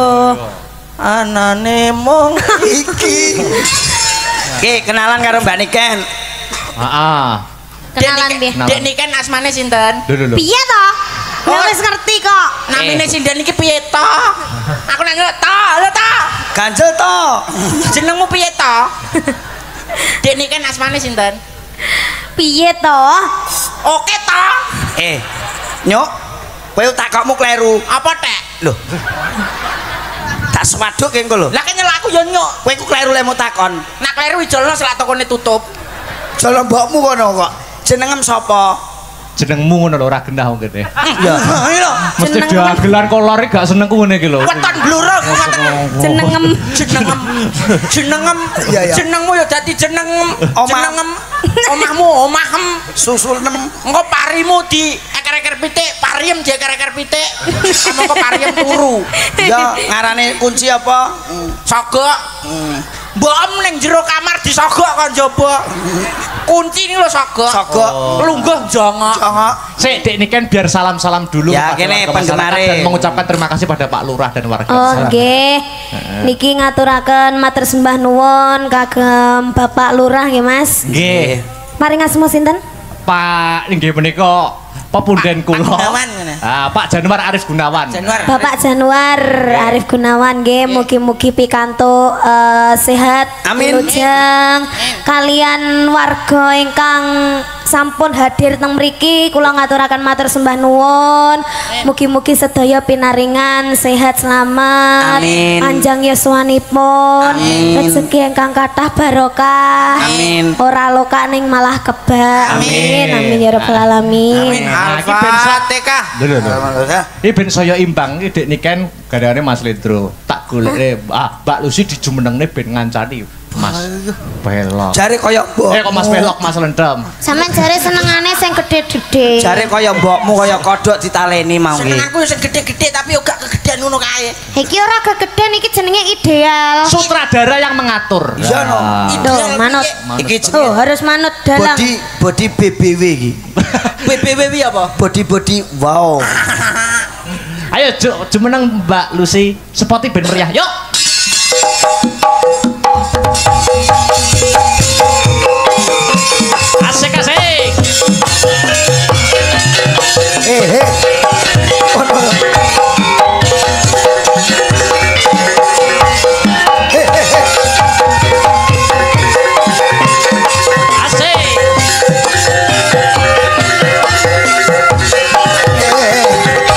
Anane mong iki. Ki kenalan karo Mbak Niken. Heeh. Kenalan piye? Dek nikan asmane sinten? Lho lho lho. Piye to? Ya wis ngerti kok. Namine sinten iki piye to? Aku nang ngerti to, lho to. Ganjel to. Jenengmu piye to? Dek nikan asmane sinten? Piye to? Oke to. Eh, Nyuk. Kowe takokmu kleru. Apa tek? Lho. Tak sewaduk ki engko lho. Lah kan nyelaku yo nyuk. Kowe ku kleru lemu takon. Nak kleru ijolno selak tokone tutup. Jolo mbokmu kono kok. Jenengem sapa? Jenengmu ngono lho ora genah wong kene. Ya. Ayo. Mesti dagelan kolor gak seneng ku ngene iki lho. Weton bluro ku ngoten. Jenengem Jenengem. Jenengem. Iya, iya. Jenengmu yo dadi jeneng Omah. jenengem. Omahmu omahem. Susul nem. Engko parimu di eker-eker pitik, pariem di eker-eker pitik. Kamu ke pariem turu. Ya ngarane kunci apa? Sogok. Mbok ning jero kamar disogok kon njaba. Kunci ini lho sogok. Sogok. Lungguh jongok. Jongok. Sik Dek Niken biar salam-salam dulu Ya, kepada kene warga masyarakat penggemare. dan mengucapkan terima kasih pada Pak Lurah dan warga. Oh nggih. Niki ngaturaken matur sembah nuwun kagem Bapak Lurah nggih Mas. Nggih. Mari ngasemu sinten? Pak nggih menika pepunden Pak kula. Gunawan ngene. Ah, Pak Januar Arif Gunawan. Januar. Bapak Januar Arif Gunawan nggih mugi-mugi pikantuk eh, sehat Amin. wilujeng kalian warga ingkang sampun hadir teng mriki kula ngaturaken matur sembah nuwun mugi-mugi sedaya pinaringan sehat selamat Amin. panjang yuswanipun rezeki ingkang kathah barokah Amin. ora loka ning malah kebak amin amin ya rabbal alamin Amin. Nah, iki ben sa- Al-Fatihah. Lho lho lho. Iki ben saya imbang iki Dek Niken gara-gara Mas Lendro. Tak golek ah Mbak Lucy dijumenengne ben ngancani Mas Belok. Jare kaya mbokmu. Eh kok Mas Belok Mas Lendem. sampean jare senengane sing gedhe-gedhe Jare kaya mbokmu kaya kodhok ditaleni mau Seneng nggih. aku sing gede-gede tapi yo gak kegedean ngono kae. iki ora gegeden iki jenenge ideal Sutradara yang mengatur. Iya no. Tuh, manut. Iki Oh, jenenge harus manut dalang. body body B B W iki. B B W wi apa? Body body wow. Ayo Juk, jumeneng Mbak Lucy, sepoti ben meriah. Yuk. Asik asik. Eh eh. Ono. Eh eh eh. Asik. Eh, eh.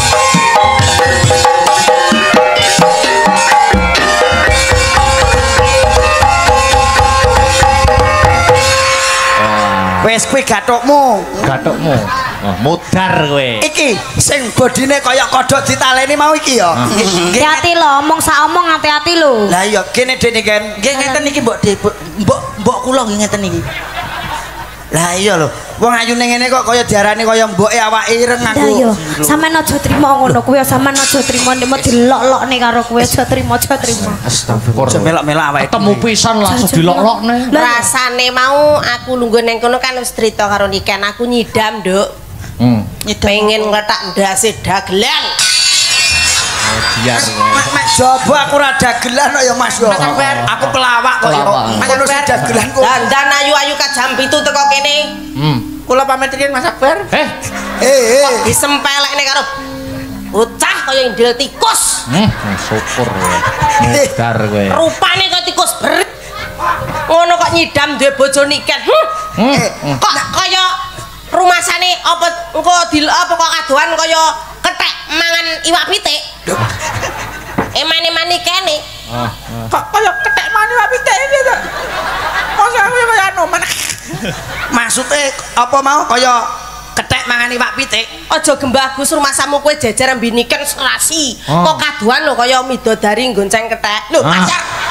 Wes kuwi gathukmu. Gathukmu. Oh, mudar kowe. Iki sing bodine kaya kodhok ditaleni mau iki ya. Hati-hati lho, omong sak omong hati-hati lho. Lah iya kene dene kan. Nggih ngeten iki Mbok De, Mbok Mbok kula nggih ngeten iki. Lah iya lho. Wong ayune ngene kok kaya diarani kaya mboke awake ireng Lah aku. yo, sampean aja trimo ngono kuwi, sampean aja trimo nek mau dilok-lokne karo kowe, aja trimo, aja trimo. Astagfirullah. Aja melok-melok awake. Ketemu pisan langsung dilok-lokne. Rasane mau aku lungguh neng kono kan wis cerita karo Niken aku nyidam, Nduk. Hmm. Pengen ngletak ndase dagelan. Biar. Mak mak jaba aku ora dagelan kok ya Mas yo. Aku pelawak kok yo. Pelawak. Ngono sing dagelan kok. Dandan ayu-ayu ka jam pitu teko kene. Hmm. Kula pamit riyen Mas Akbar. Eh. Eh eh. Disempelekne karo bocah kaya indil tikus. Hmm, syukur kowe. Mudar kowe. Rupane kaya tikus berit. Ngono kok nyidam duwe bojo Niken. Hmm. Hmm. Kok kaya rumasane apa engko dil apa kok kadoan kaya kethek mangan iwak pitik. Emane-mane kene. Ah, Kok kaya kethek mani wae pitik iki to. Masa aku kaya anu meneh. Maksude apa mau kaya kethek mangan iwak pitik. Aja gembah Gus rumasamu kowe jajar mbiniken serasi. Oh. Kok kaduan lho kaya midodari nggonceng kethek. Lho, Ah. pacar.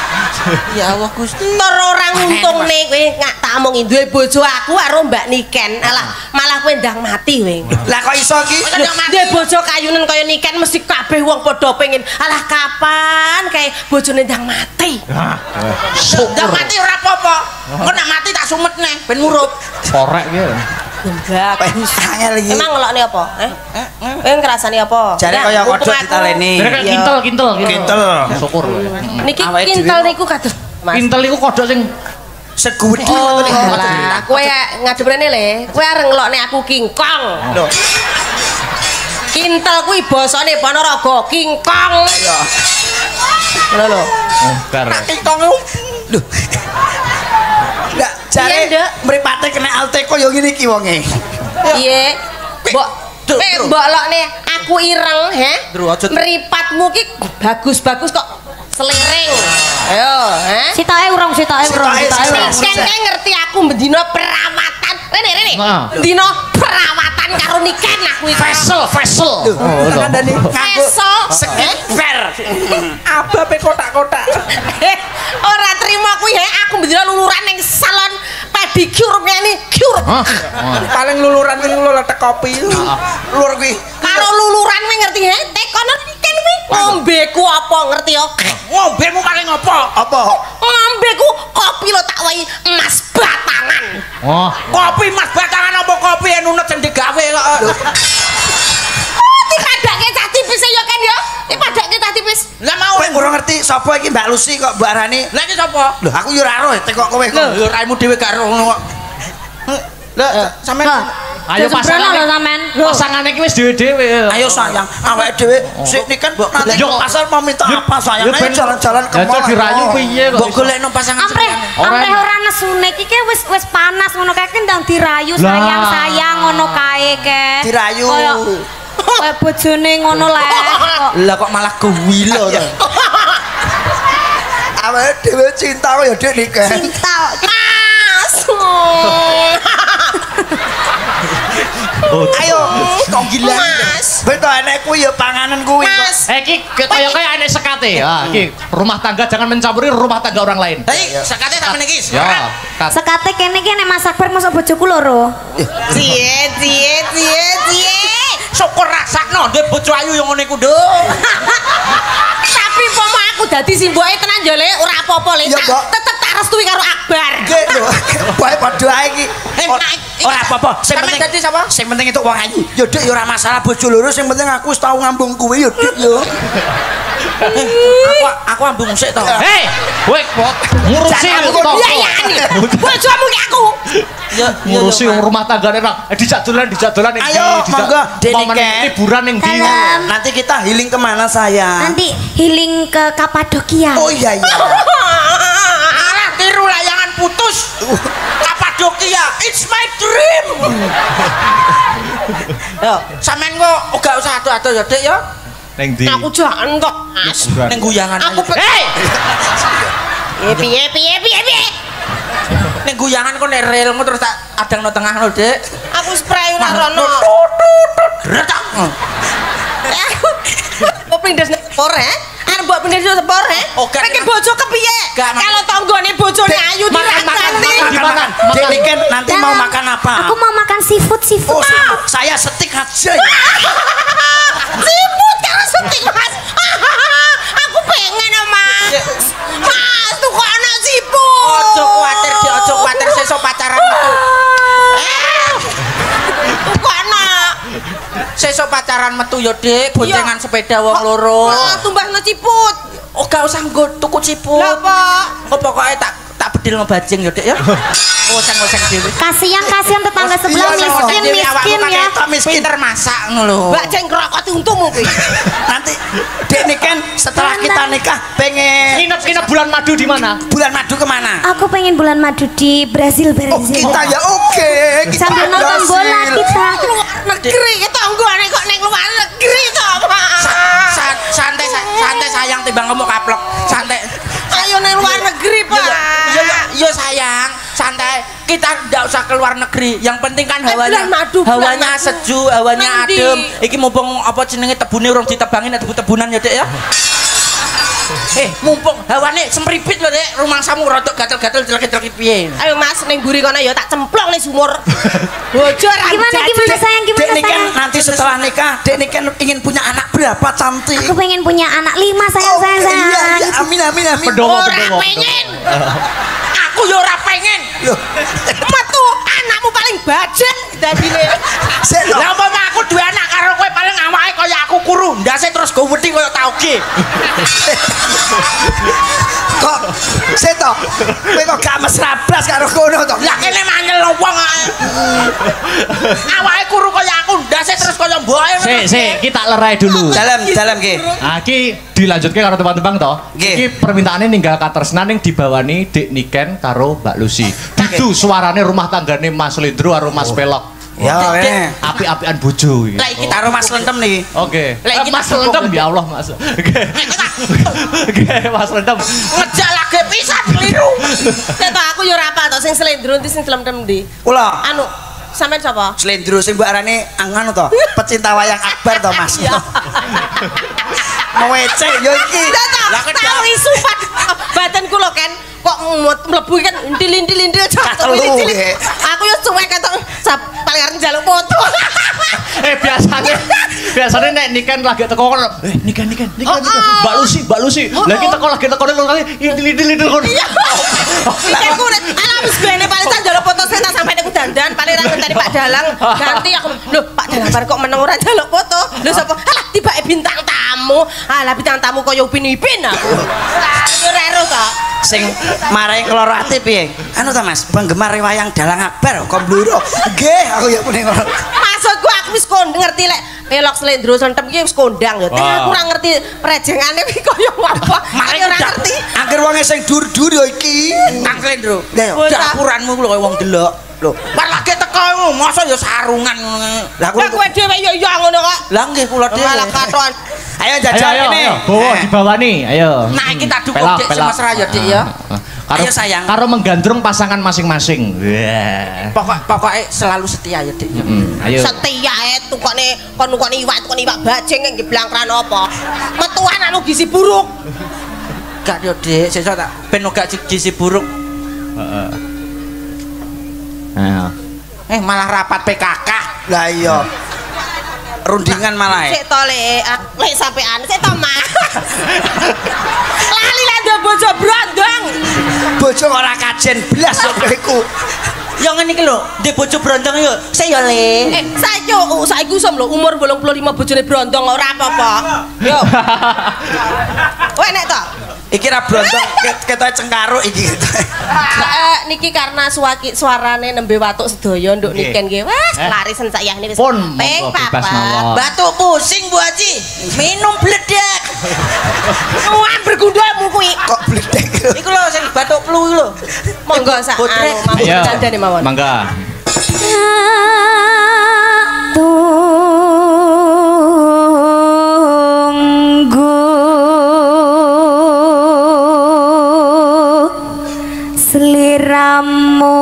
Ya Allah Gusti. Tur ora nguntungne kowe ngak tak omongi duwe bojo aku karo Mbak Niken. Alah, malah kowe ndang mati kowe. Lah kok iso iki? Duwe bojo kayunen kaya Niken mesti kabeh wong padha pengen. Alah kapan kae bojone ndang mati. Ndang mati ora apa-apa. Engko nek mati tak sumetne ben murup. Korek ki. Bagus. Angel iki. Emang ngelokne apa? Eh? Eh ngrasani apa? Jare kaya kodhok ditaleni. Jare kintel kintel Kintel. Syukur. Niki kintel niku kados Mas. Kintel iku kodhok sing segudi oh, lah kowe ngadep rene le kowe areng ngelokne aku kingkong lho kintel kuwi basane Ponorogo kingkong iya lho lho ongkar kingkong lho ndak jare mripate kena alteko yo ngene iki wonge piye mbok eh mbok lokne aku ireng he mripatmu ki bagus-bagus kok selering ayo he sitoke urung sitoke urung sitoke urung Niken ngerti aku mendino perawatan rene rene mendino perawatan karo Niken aku iki facial facial oh kandhane facial skincare apa pe kotak-kotak ora trimo kuwi he aku mendino luluran ning salon pedicure ngene cure paling luluran kuwi luluran kopi lur kuwi karo luluran kuwi ngerti he tekono Niken kuwi ngombeku apa ngerti yo ngombemu paling apa apa ngombeku kopi lo tak wahi emas batangan oh kopi emas batangan apa kopi enunet sing digawe kok dipadake cah tipis ya kan ya dipadake cah tipis lah mau kowe ora ngerti sapa iki Mbak Lucy kok Mbak Rani lah iki sapa lho aku yo ora ero tekok kowe kok lho raimu dhewe gak ero ngono kok lho sampean ayo pasangan sampean pasangane iki wis dhewe-dhewe ayo sayang awake dhewe sik iki kan nanti ke pasar mau minta apa sayang ayo jalan-jalan ke mall dirayu piye kok mbok golekno pasangan ampreh ampreh ora nesune iki ke wis wis panas ngono kae ndang dirayu sayang-sayang ngono kae ke dirayu kaya bojone ngono le lah kok malah gewilo to awake dhewe cinta kok ya Dik Niken cinta mas ayo kok gila beto enek kuwi ya panganan kuwi mas eh iki kaya kaya enek sekate ha iki rumah tangga jangan mencampuri rumah tangga orang lain hei sekate sampean iki ya sekate kene iki nek Mas Akbar mosok bojoku loro cie cie cie cie syukur rasakno duwe bojo ayu yang ngene iku nduk tapi pomo aku dadi simboke tenan yo le ora apa-apa le tetep tak restui karo Akbar nggih lho wae padha ae iki ora apa-apa sing penting dadi sapa sing penting itu wong ayu yo Dik yo ora masalah bojo loro sing penting aku wis tau ngambung kuwi yo Dik yo aku aku ambung sik to hei kowe ngurusi bojomu ki aku ya ngurusi rumah tanggane ra dijak dolan dijak dolan ning ayo monggo Dik Niken liburan ning ndi nanti kita healing kemana sayang nanti healing ke Kapadokia oh iya iya alah tiru layangan putus Kapadokia it's my dream yo sampean kok gak usah ado-ado ya Dik ya ning ndi aku jangan kok ning guyangan aku hei piye piye piye piye ning guyangan kok nek rel terus tak adangno tengah lho Dik aku spray ora rono retak kok pindes nek sepor he arep mbok pindes sepor he iki bojo kepiye kalau tanggane bojone ayu dirakani gimana Dik Niken nanti mau makan apa aku mau makan seafood seafood saya setik aja ya seafood karo setik mas aku pengen mas mas tuh kok ana seafood ojo kuwatir Dik ojo kuwatir sesuk pacaran metu kok ana sesuk pacaran metu yo Dik boncengan sepeda wong loro tumbasno ciput oh gak usah nggo tuku ciput lha apa kok pokoke tak tak bedil ngebajing yo Dik ya ngoseng-ngoseng dhewe kasihan kasihan tetangga sebelah miskin miskin ya pinter masak ngono lho mbak jeng krokot untumu kuwi nanti Dik Niken setelah kita nikah pengen nginep-nginep bulan madu di mana bulan madu kemana aku pengen bulan madu di Brazil oh Brazil kita ya oke kita sambil nonton bola kita negeri kita nggone kok ning luar negeri to santai santai sayang timbang kamu kaplok santai ayo ning luar negeri Pak iya iya sayang santai kita ndak usah keluar negeri yang penting kan hawanya hawanya sejuk hawanya adem iki mumpung apa jenenge tebune urung ditebangin tebu-tebunan ya Dik ya Eh, mumpung hawane semripit lho, Dek. Rumangsamu rada gatel-gatel celek-celek piye? Ayo Mas ning mburi kono ya tak cemplung ning sumur. Bojo ra Gimana gimana sayang Dek gimana ini kan sayang? nanti setelah nikah, Dek ini kan ingin punya anak berapa cantik? Aku pengen punya anak lima sayang sayang Iya, iya, sayang. amin amin amin. Pendowo, Ora pendowo. pengen. Aku yo ora pengen. Loh, metu anakmu paling bajing dadine. sik lho. Lah umpama aku duwe anak karo kowe paling awake kaya aku kuru, ndase terus go wedi kaya tauge. Kok sik to? Kowe kok gak mesra blas karo kono to? Lah kene manyel wong ae. Awake kuru kaya aku, ndase terus kaya mboke. Sik, sik, kita lerai dulu. Dalam dalam ki. Nah, iki dilanjutke karo tembang-tembang to. Nggih. Iki permintaane ninggal katresnan ning dibawani Dik Niken karo Mbak Lucy. Dudu suarane rumah tanggane Mas Lendro karo Mas Pelok. Ya, eh. Api-apian bojo iki. Lah iki Karo Mas Lentem nih. Oke. Lah, iki Eh, Mas tak Lentem dukung. ya Allah, Mas. Oke. Oke, Mas Lentem. ngejak lagi pisan keliru. Teto aku yo ora apa to sing slendro ndi sing slendem ndi. Kula Anu, sampean sapa? Slendro sing mbok arane anganu to, pecinta wayang akbar to, Mas. Mau ecek yo iki. Lah tahu isu pat badan kula kan kok mlebu kan intil-intil-intil Katelu, cilik. nggih. Aku yo cuek ketok paling arep njaluk foto. Eh biasanya biasanya nek Niken lagi teko kono, eh Niken Niken Niken Oh, Niken. oh. Mbak Lucy, Mbak Lucy. Lah iki teko lagi teko lho kali intil-intil kono. Ikan kulit, ala wis bene paling tak njaluk foto sing tak sampeyan aku dandan, paling ra ngenteni Pak Dalang. Ganti aku, lho Pak Dalang bar kok meneng ora njaluk foto. Lho sapa? Alah tibake bintang tamu. Alah bintang tamu koyo Upin-Ipin aku. Yo ora ero to. Sing marai keloro ati piye? Anu ta Mas, penggemar wayang dalang akbar kok bluro. Nggih, aku ya puning ngono. Maksudku aku wis kondang ngerti lek Pelok Slendro Sentem iki wis kondang ya. Tapi aku ora ngerti prejengane iki koyo apa. Aku ora ngerti. Angger wonge sing dur-dur yo iki. Kang Slendro. Lah yo. Dapuranmu lho kaya wong delok. Lho, bar lagi teko ngono, masa ya sarungan ngono. Lah Lah kowe dhewe yo yo ngono kok. Lah nggih kula dhewe. Malah katoan. Ayo Ayo jajal ayo, ini. ayo. Bawa dibawani, ayo. Nah, iki tak dukung Pelok, Dik si pelok. Mas Raya Dik ya. Karo, Ayo, sayang. Karo menggandrung pasangan masing-masing. Wah. Pokok pokoknya selalu setia ya Dik. Hmm, ayo. Setia e tukone kon tukone iwak tukone iwak bajing nggih blangkran apa. Metuan anu gizi buruk. Gak yo Dik, sesuk tak ben gak gizi buruk. Heeh. Ayo. Eh malah rapat P K K. Lah iya. Rundingan malah. Sik to le, lek sampean sik to Mas. Lali lah ndok bojo brondong. Bojo ora kajen blas yo kowe iku. Ya ngene iki lho, ndek bojo brondong yo. Sik yo Le. Eh, saiki yo saiki usum lho umur wolung puluh lima bojone brondong ora apa-apa. Yo. Wek nek to. Iki ra brondong ketoke cengkaruk iki. Eh niki karena suwaki suarane nembe watuk sedaya nduk Nggih. Niken nggih. Wes Eh. larisen sayahne wis. Pun, ping monggo bebas papat. mawon. Batuk pusing Bu Haji. Minum bledak. Wah bergundulmu kuwi. Kok bledek. Iku lho sing batuk flu iki lho. Monggo sak Putre. anu mawon Ayo. dandane mawon. Mangga. Tunggu seliramu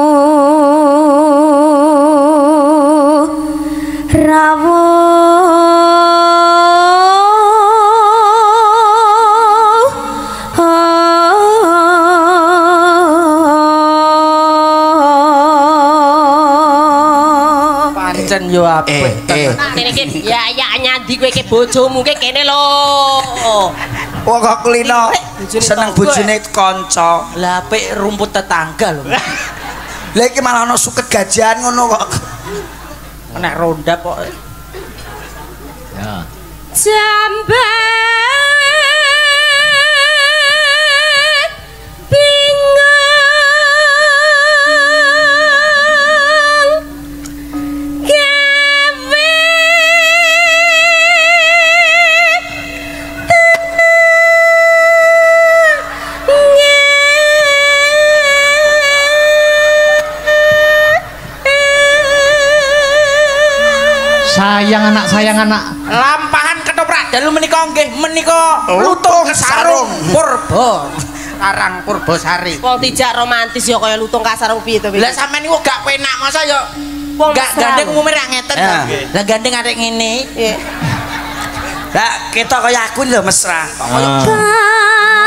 rawuh. Pancen yo apik. Eh, eh. Kene iki ya ya nyandi kowe iki bojomu ki kene lho. Wong kok kulino seneng bojone kanca. Lah apik rumput tetangga lho. Lah iki malah ana suket gajian ngono kok. Nek ronda kok. Ya. Jamban bingung gawe Sayang anak, sayang anak. Lampahan ketoprak dalu menika nggih menika lutung kesarung purba. Karang Purbasari. Wong tidak romantis ya kaya lutung kasarung piye to. Lah sampean niku gak penak masa yo. Wong Gak mesra. gandeng umume ra ngeten to. Ya. Lah gandeng arek ngene. Iya. Lah kita kaya aku lho mesra. Ah.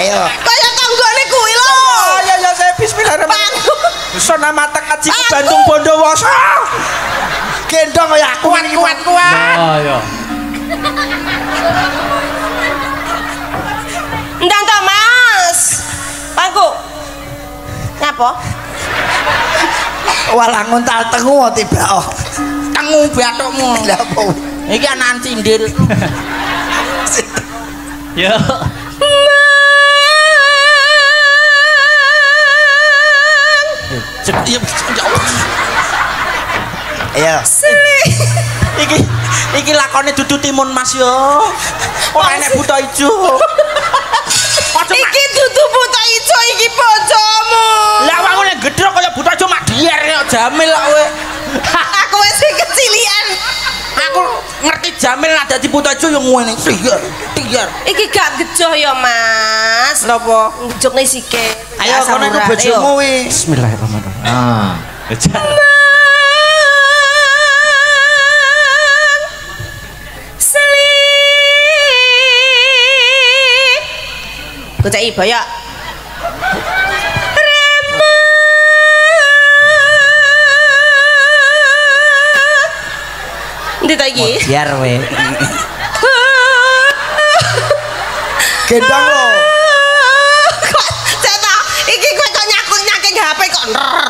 Ayo. Kaya tanggane kuwi lho. Ya ya saya bismillahirrahmanirrahim. Sona mata kaji ke Bandung Bondowoso. Gendong kaya aku Kuat kuat kuat. Oh ya. Ndang to, Mas. Pangku. Ngapa? Walangun tal tengu tiba oh. Tengu bathukmu. Lah apa? Iki anak cindil. Ya. Ya Ayo. iki iki lakone dudu timun Mas yo. Ora enek buta ijo. Iki dudu buta ijo iki bojomu. Lah awakmu nek gedhok kaya buta ijo mak dier kaya Jamil kok kowe. Aku wis kecilian. Aku ngerti Jamil nek dadi buta ijo yo ngene. Tiar, tiar. Iki gak gejoh ya, Mas. Napa? Njukne sike. Ayo kono iku bojomu wi. Bismillahirrahmanirrahim. Ah. Kocai baya. Ndi ta iki? Biar we. Gendong lo. Kok ceta iki kowe kok nyakut-nyake H P kok.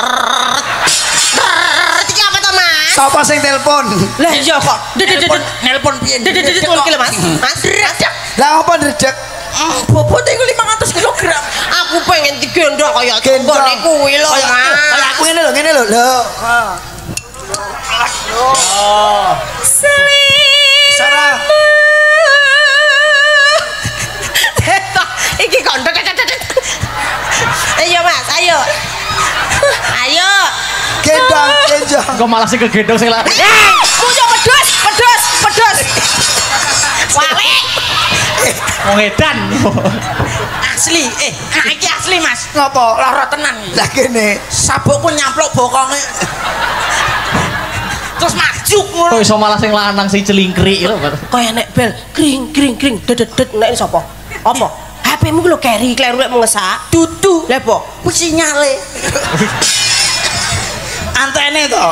Iki apa to, Mas? Sapa sing telepon? Lah iya kok. Nelpon, nelpon piye? Dedededed ngono ki lho, Mas. Mas. Lah apa ndredeg? Bobot iku lima ratus kilogram. Aku pengen digendong kaya Gendong. conggone kuwi lho, Kaya Mas. kaya aku ngene lho, ngene lho. Lho. Oh. Sarah. Iki kok ndek-ndek. Ayo, Mas, ayo. Ayo. Gendong, gendong. Kok malah sing kegendong sing lari. Eh, punya pedes, pedes, pedes. Wale. Wong edan. Asli, eh, ah, iki asli Mas. Ngopo? Lara tenan iki. Lah kene. Sabukku nyamplok bokonge. Terus maju ngono. Kok iso malah sing lanang sing celingkrik lho. Kaya nek bel kring kring kring dedet nek sapa? Apa? H P-mu ku lho keri kleru lek mengesak. Dudu. Lah apa? Ku sinyale. Antene to.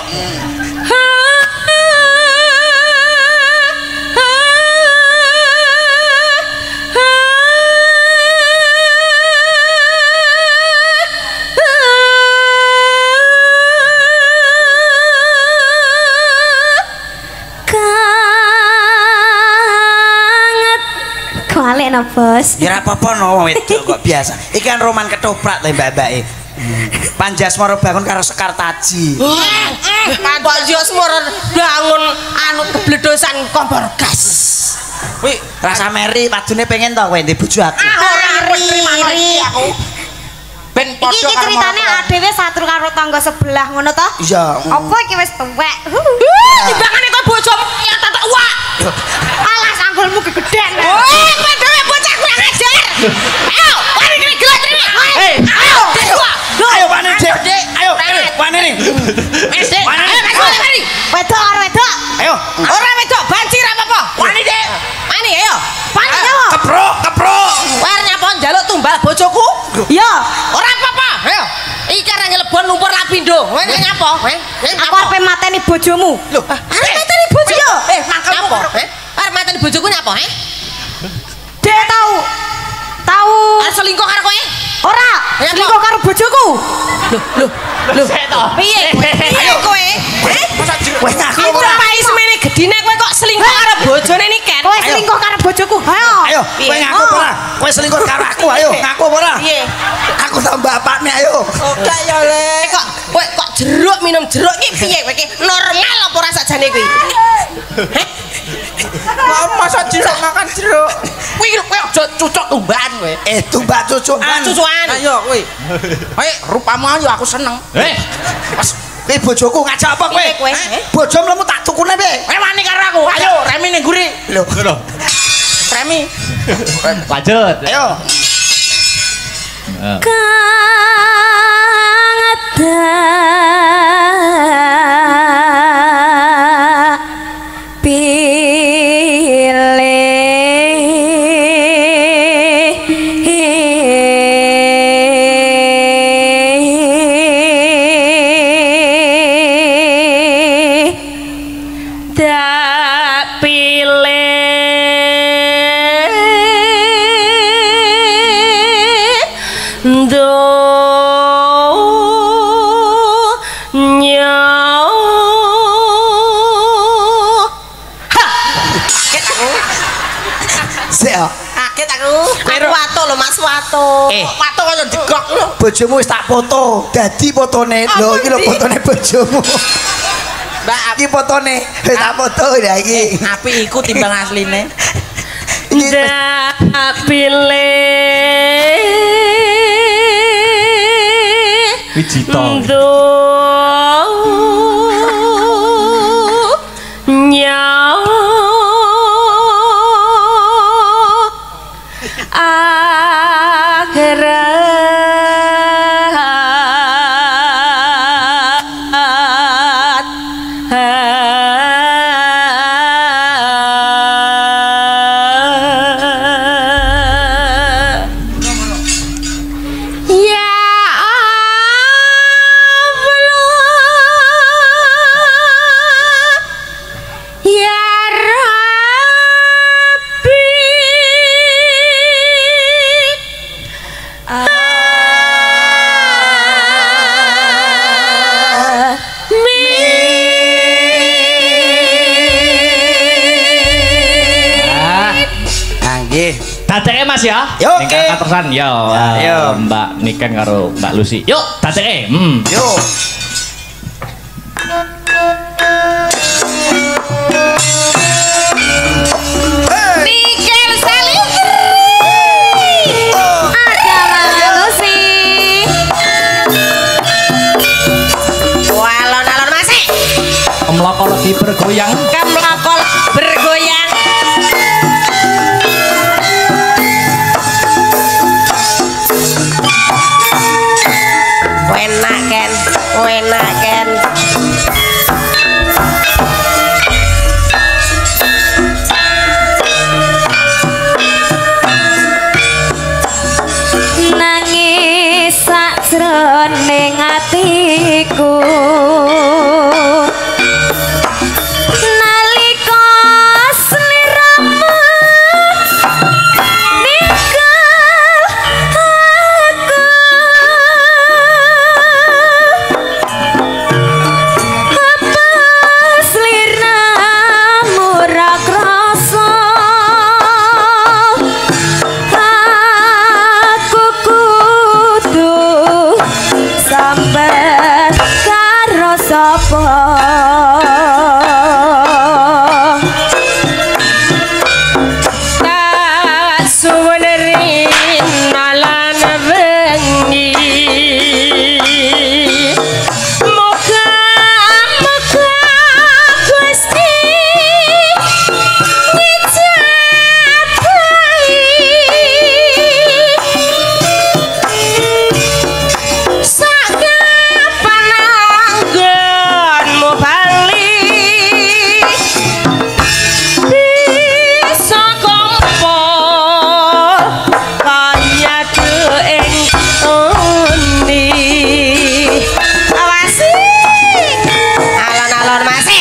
Kualik no bos. Ya ora apa-apa no wedok kok biasa. Iki kan roman ketoprak le mbak-mbake. Panjasmara bangun karo Sekar Taji. Pak Josmor bangun anu kebledosan kompor gas. Kuwi rasa meri padune pengen to kowe ndek bojo aku. Ora iri aku. Ben Iki padha iki karo ceritane adewe satru karo tangga sebelah ngono to? Iya. Apa iki wis tuwek? Timbangane kok bojomu ya tatak uwak. Alah sanggulmu gegeden. Oh, kowe dhewe bocah kurang ajar. Ayo, mari kene gelat rene. Hei, Ayo, ayo pane Dek. Ayo, pane nih. Wis, Dik. Ayo mari mari. Wedok karo wedok. Ayo. Ora wedok banci ra apa-apa. Wani, Dik. Mani ayo. Pani yo. Keprok, keprok. Kowe nyapa njaluk tumbal bojoku? Iya. Ora apa-apa. Ayo. Iki arep nyelebon lumpur lapindo. Kowe nyapa? Aku arep mateni bojomu. Lho, arep mateni bojoku. Eh, mangkelmu. Eh, arep mateni bojoku nyapa, eh? Dek tau. Tau. Arep selingkuh karo kowe? Ora, selingkuh karo bojoku. Lho, lho, lho. Piye kowe? Piye kowe? Eh? Kowe ngaku Aku ora? pai semene gedine kowe kok selingkuh karo bojone Niken. Kowe selingkuh karo bojoku. Ayo. Ayo, kowe ngaku apa ora? Kowe selingkuh karo aku, ayo ngaku apa ora? Piye? Aku tak bapakne ayo. Oke ya le. Kok kowe kok jeruk minum jeruk iki piye kowe iki? Normal apa ora sakjane kuwi? Heh? masa jeruk makan jeruk. Kuwi kowe aja cucuk tumbakan kowe. Eh, tumbak cucukan. Cucukan. Ayo kowe. Ayo rupamu ayo aku seneng. Eh, Kowe bojoku ngajak apa kowe? Piye kowe? Eh, Bojo mlemu tak tukune piye? Kowe wani karo aku. Ayo remi ning guri. Lho, ngono. Remi. Lanjut. ayo. Kang ada pilih Sik ya. Kaget aku. Aku wato lho Mas Wato. Eh. Wato kaya digok lho. Bojomu wis tak foto. Dadi fotone. Lho iki lho fotone bojomu. Mbak Iki fotone. Wis tak foto ya iki. api iku timbang asline. Dak pilih Wijito. Dadeke Mas ya. Yo, Ning oke. katersan yo. Yo. Mbak Niken karo Mbak Lucy. Yuk, dadeke. Hmm. Yo. Niken Salinger. Ada Mbak Lucy. Walon-alon masih. Kemlokor di bergoyang. Kemlokol bergoyang. Enak kan, enak kan. Nangis sajroning atiku. Nalika sliramu ninggal aku. Apa sliramu ra krasa? Aku kudu sampai karo sapa? Tak suweneri nalan bengi. Moga-moga Gusti ngijabahi. Sakapan anggonmu bali. Bisa kumpul kaya ing uni. Awasi alon-alon masih.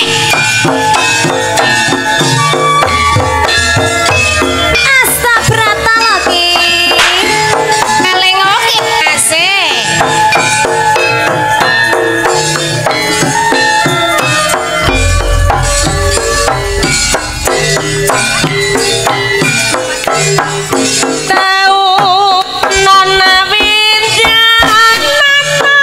Asta brata lagi. Eling oke masih. Tau nona winjana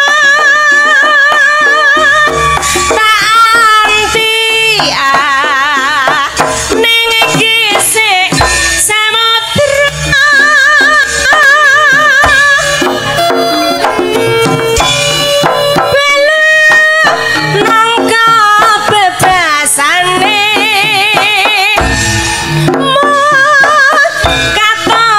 tak anti ah ning gisik samudra. Belum nangka bebasane. Kata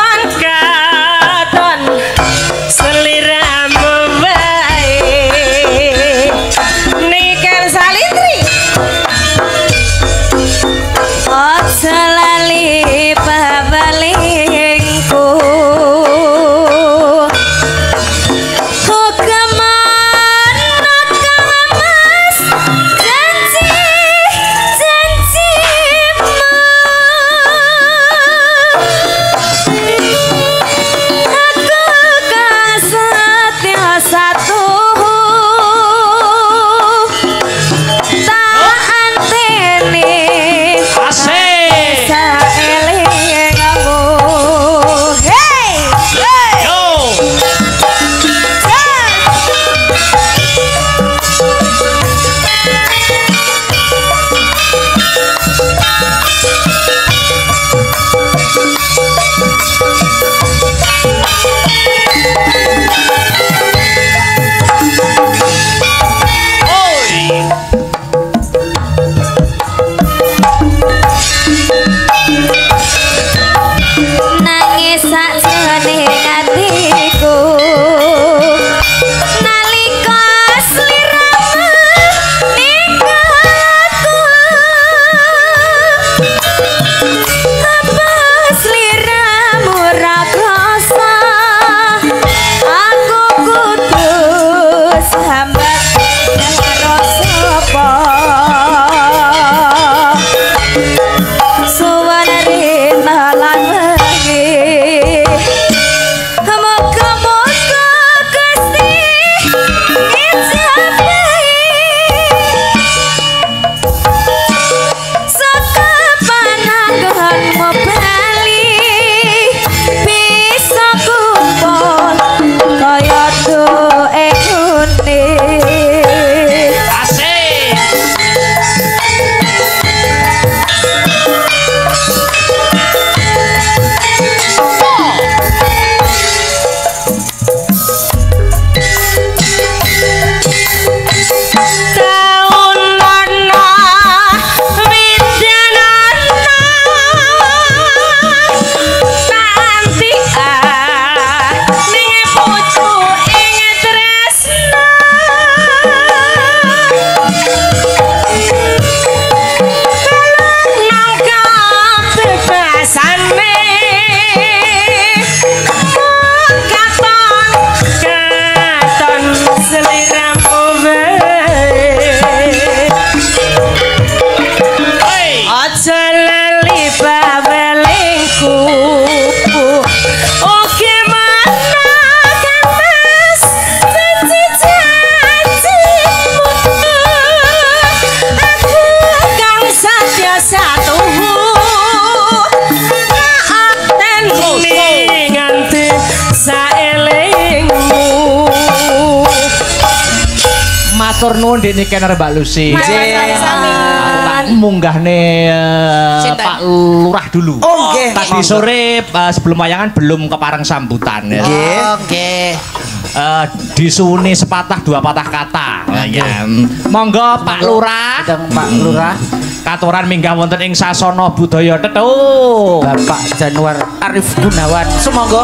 Matur nuwun Dik Niken karo Mbak Lucy. Sami-sami. Munggahne uh, Pak Lurah dulu. Oh nggih. Tadi sore uh, sebelum wayangan belum kepareng sambutan ya. Nggih. Oke. Uh, disuwuni sepatah dua patah kata. Ya. Monggo Pak Lurah. Sedang Pak Lurah. Katuran minggah wonten ing sasana budaya Tetu. Bapak Januar Arif Gunawan. Semoga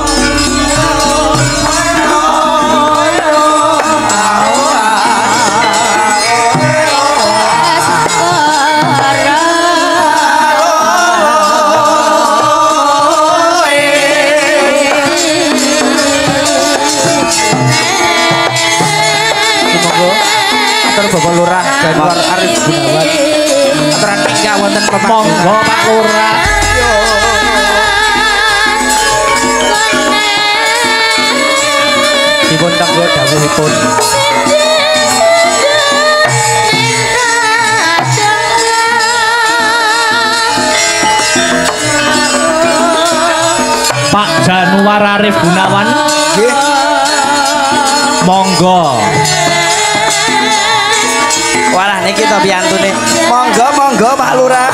Bapak Lurah Januar Arif Gunawan. Aturan minggah wonten Monggo Pak Lurah. Dipun tanggo dawuhipun. Pak Januar Arif Gunawan. Nggih. Monggo. Walah niki to piyantune. Monggo monggo Pak Lurah.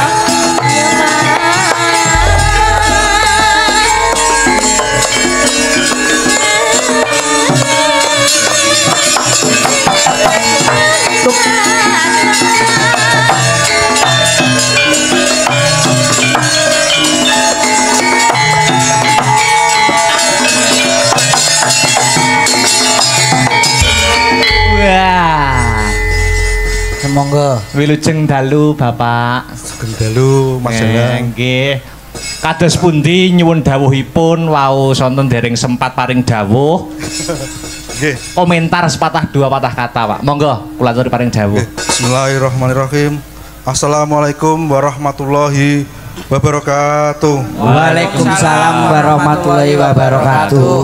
Wah. Semoga Wilujeng dalu Bapak. Sugeng dalu Mas Jalang. Nggih. Kados pundi nyuwun dawuhipun wau sonten dereng sempat paring dawuh. Nggih. Komentar sepatah dua patah kata, Pak. Monggo kula aturi paring dawuh. Bismillahirrahmanirrahim. Assalamualaikum warahmatullahi wabarakatuh. Waalaikumsalam warahmatullahi wabarakatuh.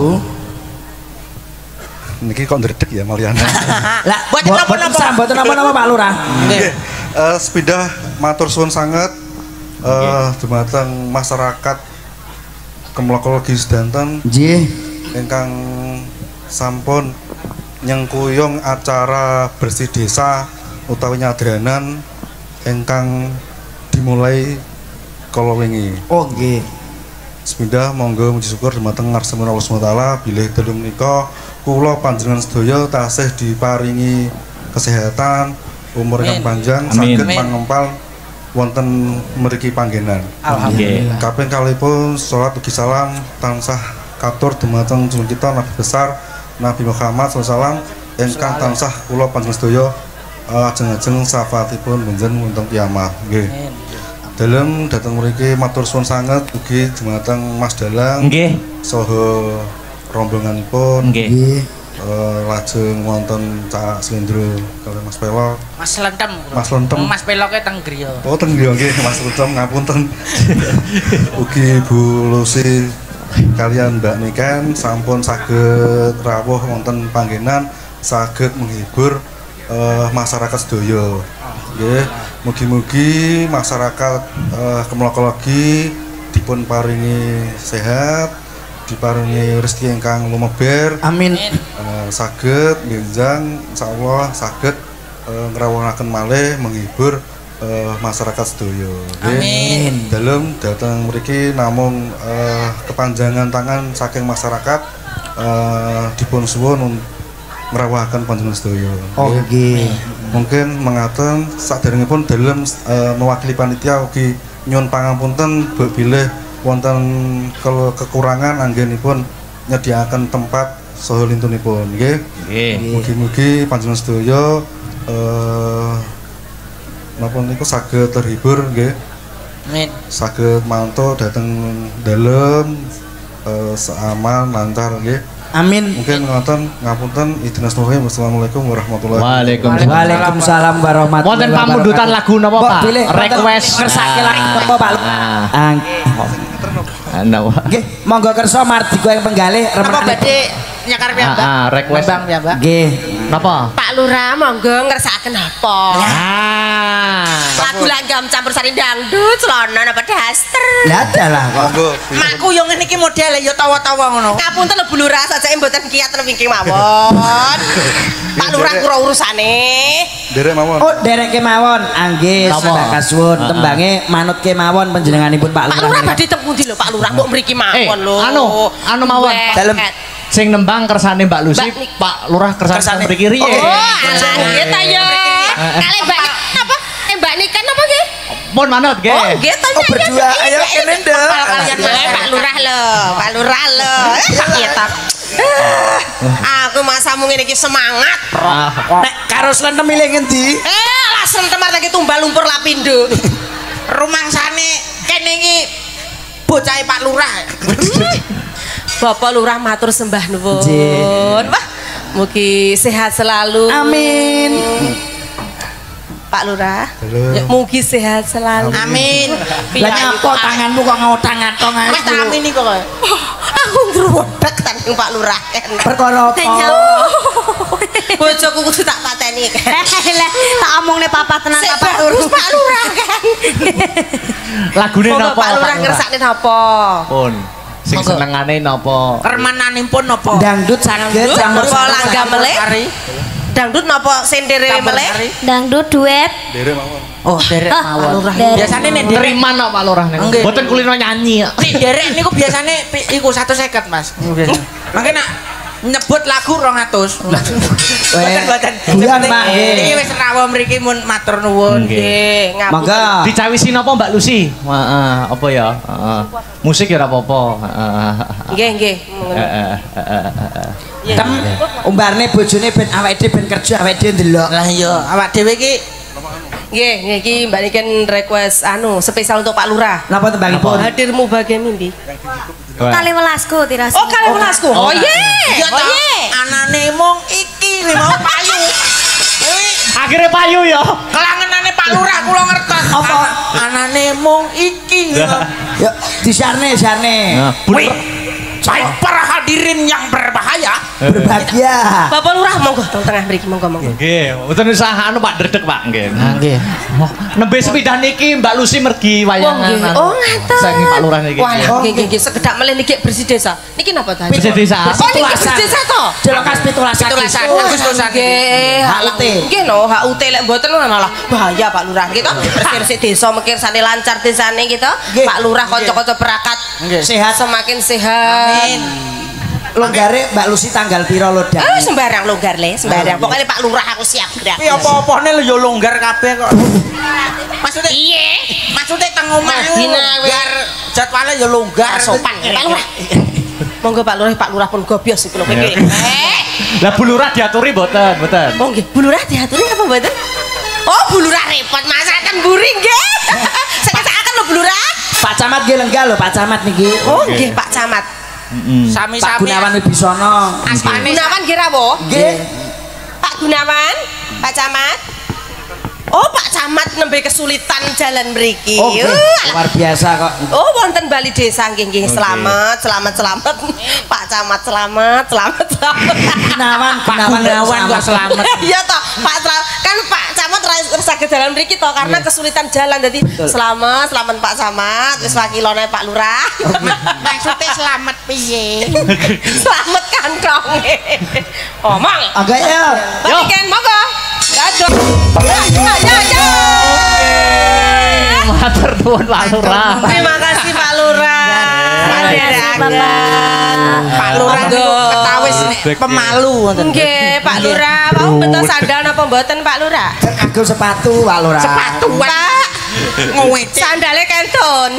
Niki kok ndredeg ya Mariana. Lah, mboten napa-napa. Mboten napa-napa Pak Lurah. Nggih. Eh sepindah matur suwun sanget eh dumateng masyarakat Kemlokologi sedanten Nggih. ingkang sampun nyengkuyung acara bersih desa utawi nyadranan ingkang dimulai kala wingi. Oh nggih. Sepindah monggo muji syukur dumateng ngarsaipun Allah Subhanahu wa taala bilih dalu menika kula panjenengan sedaya tasih diparingi kesehatan, umur yang panjang, saged pangempal wonten mriki panggenan. Alhamdulillah. Kaping kalihipun salat ugi salam tansah katur dumateng junjungan kita Nabi besar Nabi Muhammad sallallahu alaihi wasallam ingkang tansah kula panjenengan sedaya ajeng-ajeng syafaatipun benjen wonten kiamat. Nggih. Dalem dateng mriki matur suwun sanget ugi dumateng Mas Dalang. Nggih. Saha rombonganipun. Nggih. Eh lajeng wonten Cak Slendro kaliyan Mas Pelok. Mas Lentem. Mas Lentem. Mas Peloke teng griya. Oh teng griya nggih Mas Lentem ngapunten. Ugi Bu Lucy kalian Mbak Niken sampun saged rawuh wonten panggenan saged menghibur uh, masyarakat sedaya. Nggih, mugi-mugi masyarakat uh, Kemlokologi dipun paringi sehat, diparingi rezeki ingkang lumeber. Amin. Uh, saged benjang insyaallah saged uh, ngrawuhaken malih menghibur uh, masyarakat sedaya. Amin. Dalem dateng mriki namung uh, kepanjangan tangan saking masyarakat uh, dipun suwun ngrawuhaken panjenengan sedaya. Oh nggih. Mungkin mengaten saderengipun dalem uh, mewakili panitia ugi nyuwun pangapunten bilih wonten ke kekurangan anggenipun nyediaken tempat saha lintunipun nggih. Nggih. Mugi-mugi panjenengan sedaya eh napa niku saged terhibur nggih. Amin. Saged mantuk dhateng dalem eh seaman lancar nggih. Amin. Mungkin ngoten ngapunten idina astagfirullah. Wassalamualaikum warahmatullahi Waalaikumsalam. Waalaikumsalam warahmatullahi Wonten wabarakatuh. pamundutan lagu napa Pak? Pilih Request ngersake lagu napa Pak? Ah, Ah, napa? nggih, monggo kersa mardika yang penggalih Apa remenane. badhe nyakar piyambak. Ah, request Bang piyambak. Nggih. Napa? Pak Lurah monggo ngersakaken apa? Ah. Lagu langgam campur sari dangdut, celana napa daster. Lah dalah kok. Monggo. Makku yo ngene iki modele yo tawa-tawa ngono. Ngapunten lho Bu Lurah, sajake mboten kiat niki mawon. Pak Lurah kura urusane. Derek mawon. Oh, derek kemawon. Anggih, Mbak Kasuwun tembange manut kemawon panjenenganipun Pak Pak Lurah. Lurah badhe teng pundi lho Pak Lurah mbok mriki Eh, mawon lho. anu, anu mawon. Dalem. Sing nembang kersane Mbak Lucy, Mbak Nik- Pak Lurah kersane Kersane. mriki riye. Oh, alah nggih ta ya. Kali Mbak apa? Eh Mbak Niken apa nggih? Pun manut nggih. Oh, nggih ta. Oh, berdua ayo kene nduk. Kalian Pak Lurah lho, Pak Lurah lho. Iya ta. Aku masamu ngene iki semangat. Ah, Nek karo slentem milih ngendi? Eh, langsung temar lagi tumbal lumpur lapindo. Rumangsane kene iki bocahe Pak Lurah. Bapak Lurah matur sembah nuwun. Nggih. Wah, mugi sehat selalu. Amin. Pak Lurah. Halo. Ya, mugi sehat selalu. Amin. Lah nyapa tanganmu kok ngotang-ngatong ae. Wis tak amin iki kok. Aku ngruwedeg tanding Pak Lurah. Perkara apa? Bojoku kudu tak pateni. Lah, tak omongne papa tenan Sik papa bagus turu. Pak Lurah kan. lagune Monggo napa? Pak Lurah ngersakne napa? Pun. Sing Monggo. senengane napa? Kermananipun napa? Dangdut saged campur Napa sari. langgam meleh? Dangdut napa sendere meleh? Dangdut duet. Derek mawon. Oh, derek Ah, mawon. derek. Biasane nek derek Neriman kok Pak Lurah niku. Nggih. Mboten kulino nyanyi. nek derek niku biasane pi- iku seratus lima puluh, Mas. Mangke nak nyebut lagu dua ratus. Boten boten. Bulan, Pak, nggih. Iki wis rawuh mriki mun matur nuwun. Nggih. Nggih, Monggo. ngapunten. Dicawisi napa Mbak Lucy? Heeh, apa ya? Heeh. Musik ya ora apa-apa. Heeh. Nggih, nggih. Heeh. Heeh. Tem umbarne bojone ben awake dhewe ben kerja awake dhewe ndelok. Lah iya, awak dhewe iki Nggih, nggih iki Mbak Niken request anu spesial untuk Pak Lurah. Napa tembangipun? Hadirmu bagai mimpi. Kali welasku tirasi. Oh, kali welasku. Oh, Oh, iya. iya Oh, ta. iya. Anane mung iki lho mau payu. Kuwi Akhirnya payu ya. kelangenane Pak Lurah kula ngertos. Apa? Anane mung iki lho. Ya disarne sarne. Nah, Wih, baik para hadirin yang berbahaya. Berbahagia. Bapak Lurah monggo teng tengah mriki monggo monggo. Nggih, mboten usah anu Pak Dredeg Pak nggih. Nggih. Oh, nembe sepeda niki Mbak Lucy mergi wayangan. nggih. Oh, ngaten. Saking Pak Lurah niki. Wah, nggih nggih nggih sekedap melih niki bersih desa. Niki napa ta? Bersih desa. Oh, niki bersih desa to? Jelokas pitulasan. Pitulasan, Oh, Agustusan. nggih, H U T. Nggih no, H U T lek mboten malah bahaya Pak Lurah gitu. Bersih-bersih desa mikir sane lancar desane gitu. Nggih. Pak Lurah kanca-kanca perakat Nggih. sehat semakin sehat. Amin. Longgare Mbak Lucy tanggal piro lo Ah, sembarang longgar le, sembarang. Pokoknya Pak Lurah aku siap gerak. Tapi apa-apane lho ya longgar kabeh kok. Maksudnya iya. Maksudnya teng omah Dina longgar jadwalnya ya longgar. sopan Pak Lurah. Monggo Pak Lurah, Pak Lurah pun gobios iki lho iki. Eh. Lah Bu Lurah diaturi mboten, mboten. Oh nggih, Bu Lurah diaturi apa mboten? Oh, Bu Lurah repot masakan buri nggih. Sekasakaken lho Bu Lurah. Pak Camat nggih lenggah lho Pak Camat niki. Oh nggih Pak Camat. Heeh. Pak Sami-sami. Gunawan Wibisono. Aspane Gunawan kira apa? Nggih. Pak Gunawan, Pak Camat. Oh, Pak Camat nembe kesulitan jalan mriki. Oh, nggih. Uh, Luar biasa kok. Oh, wonten Bali Desa nggih nggih. Selamat, selamat, selamat. Pak Camat selamat, selamat, selamat. Gunawan, Pak Gunawan kok selamat. Iya toh, Pak Tra- kan Pak Camat ra saged jalan mriki toh karena kesulitan jalan dadi selamat, selamat Pak Camat. Wis wakilane Pak Lurah. Maksudnya selamat piye? Selamat kantonge. Omong. Agak ya. Bagi kan monggo. Dadah. Ya, ya, ya. Matur nuwun Pak Lurah. Terima kasih Pak Lurah. Pak Lurah niku ketawis nek pemalu ngoten. Nggih, Pak Lurah, mau betul sandal napa mboten Pak Lurah? Aku sepatu Pak Lurah. Sepatu Pak, ngowece. sandalnya kentun.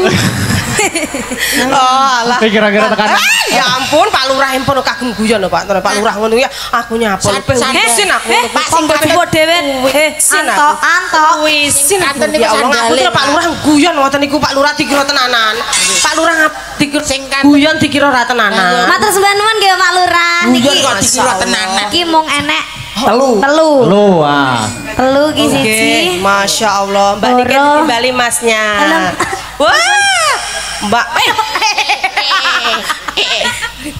Oh, alah. Tapi kira-kira tekan. Ah, ya ampun, Pak Lurah empun kagem guyon lho Pak. Pak Lurah ngono ya, aku nyapol. San- Wisin aku. Eh, Pak sing kebo dhewe. Eh, Wisin anto, aku. anto. Wisin aku. Katen niku Ya Allah, sandale, ngapunten Pak Lurah guyon ngoten niku Pak Lurah dikira tenanan. Pak Lurah ngap dikira Sing katen- guyon dikira ra tenanan. Matur sembah nuwun nggih Pak Lurah. Guyon Niki kok dikira tenanan. iki mung enek Telu. telu. Lu ah. Telu iki siji. Oke, Masya Allah, Mbak Loro. Niken kembali masnya. Alam. Wah, Mbak, eh,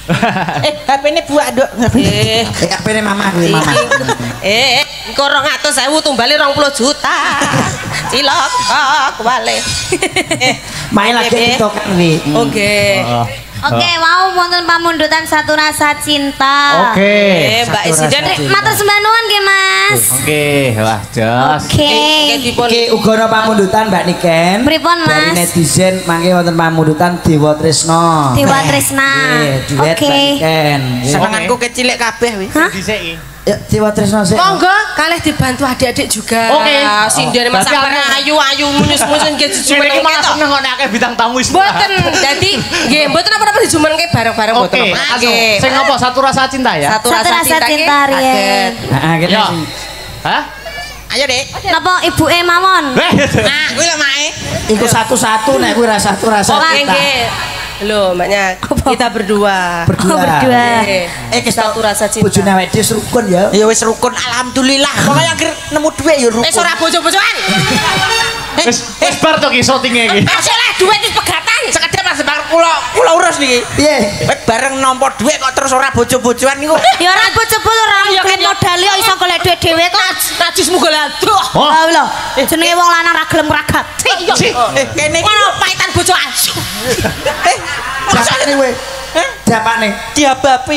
Eh, H P-ne buak, Nduk. Eh, H P-ne mama kuwi mama. Eh, engko rong atus ewu tumbale rong puluh juta. Cilok kok wale. Main lagi TikTok kuwi. Oke. Oke, wow wonten pamundutan Satu Rasa Cinta. Oke. Eh, Mbak Isiden Matur sembah nuwun nggih, Mas. Oke, wah jos. Oke. Iki uga ana pamundutan Mbak Niken. Pripun, Dari Mas? netizen mangke wonten pamundutan Dewa Tresna. Dewa Tresna. Nggih, duet Oke. Mbak Niken. Senenganku kecilik kabeh wi. Hah? Dhisik. Ya Dewa Tresna sik. Monggo kalih dibantu adik-adik juga. Oke. Sindian Mas Berarti Sabar aku- ayu-ayu munyus-munyus nggih Ini iki malah seneng kok nek akeh bintang tamu wis. Mboten, dadi nggih mboten apa-apa dijumenke bareng-bareng mboten. Oke, apa-apa. langsung. Nggih. Sing apa Satu Rasa Cinta ya? Satu Satu rasa Rasa cinta Cinta, nggih, Rien. kaget. Heeh, kita Yo. sing Hah? Ayo, Dik. Napa ibuke mawon? Eh, Nah, kuwi lho, Mae. iku satu-satu nek kuwi rasa satu rasa Oke, cinta. nggih. Loh, maknya kita berdua. Berdua. Oh, berdua. Nggih. Eh kes Satu Rasa Cinta. Bojone awake dhewe rukun ya. Ya wis rukun alhamdulillah. Pokoke anggere nemu dhuwit ya rukun. Wis ora bojo-bojoan. wis wis bar to ki shooting-e iki. Masih lah duit wis pegatan. Sekedhap Mas Bang kula kula urus niki. Piye? Wis bareng nampa dhuwit kok terus ora bojo-bojoan niku. Ya ora bojo-bojo ora Ya, gelem kan, ya. modali kok iso golek dhuwit dhewe kok. Najis muga laduh. Oh. Ah lho, jenenge wong lanang ra gelem ragat. Eh, kene iki Ono paitan bojo asu. eh Jasane kowe. Japane. diabapi.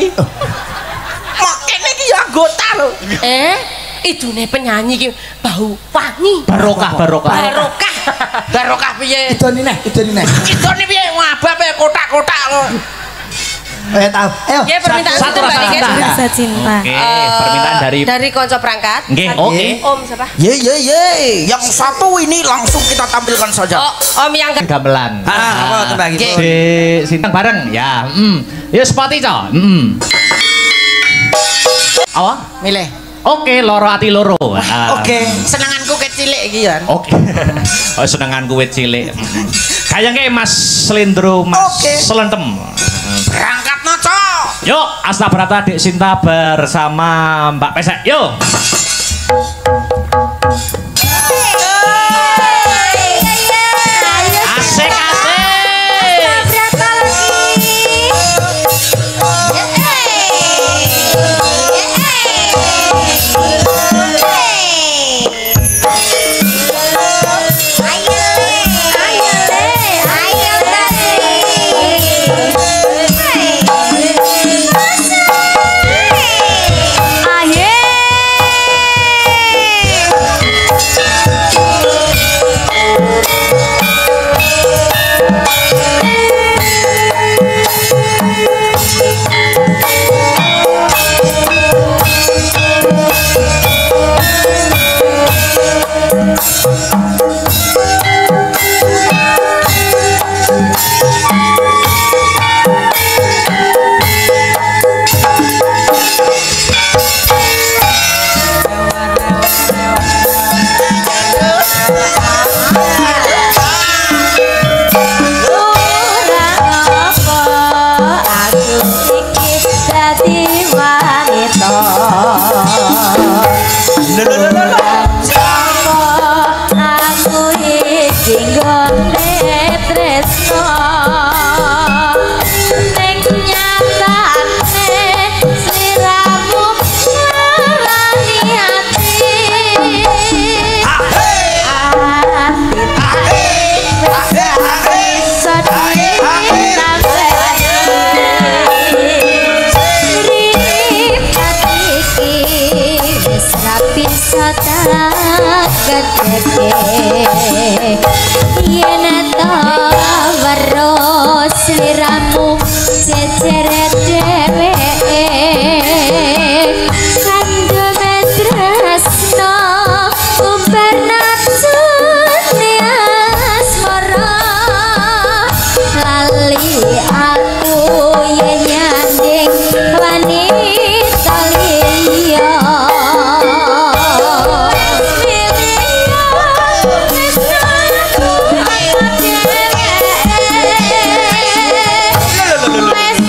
Mak kene iki ya anggota lho. Eh, idune penyanyi ki bau wangi. Barokah, barokah. Barokah. Barokah piye? Idoni neh, idoni neh. Idone piye ngabab ya kotak-kotak lho. Eh tahu. Ayo. Nggih permintaan Satu Mbak Rasa Niken. Cinta. Rasa Cinta. Oke, Eh, permintaan dari dari konco perangkat. Nggih, Satu- oke. Om siapa? Ye ye ye, yang satu ini langsung kita tampilkan saja. Oh, Om yang ke gamelan. Ah, apa tuh bagi? Si Sintang bareng ya. Hmm. Ya sepati co. Hmm. Apa? Milih. Oke, loro ati loro. Ah. Oke. Senenganku kecilik iki ya. Oke. Oh, senenganku wit cilik. Kayangke Mas Slendro, Mas Oke. Selentem. Berangkat noco. Yuk, Asta Brata Dek Sinta bersama Mbak Pesek. Yuk. Asik asik. Sliramu jejer dhewe kandha tresno umbar nafsune asmara lali aku yen nyanding wanita liya Wes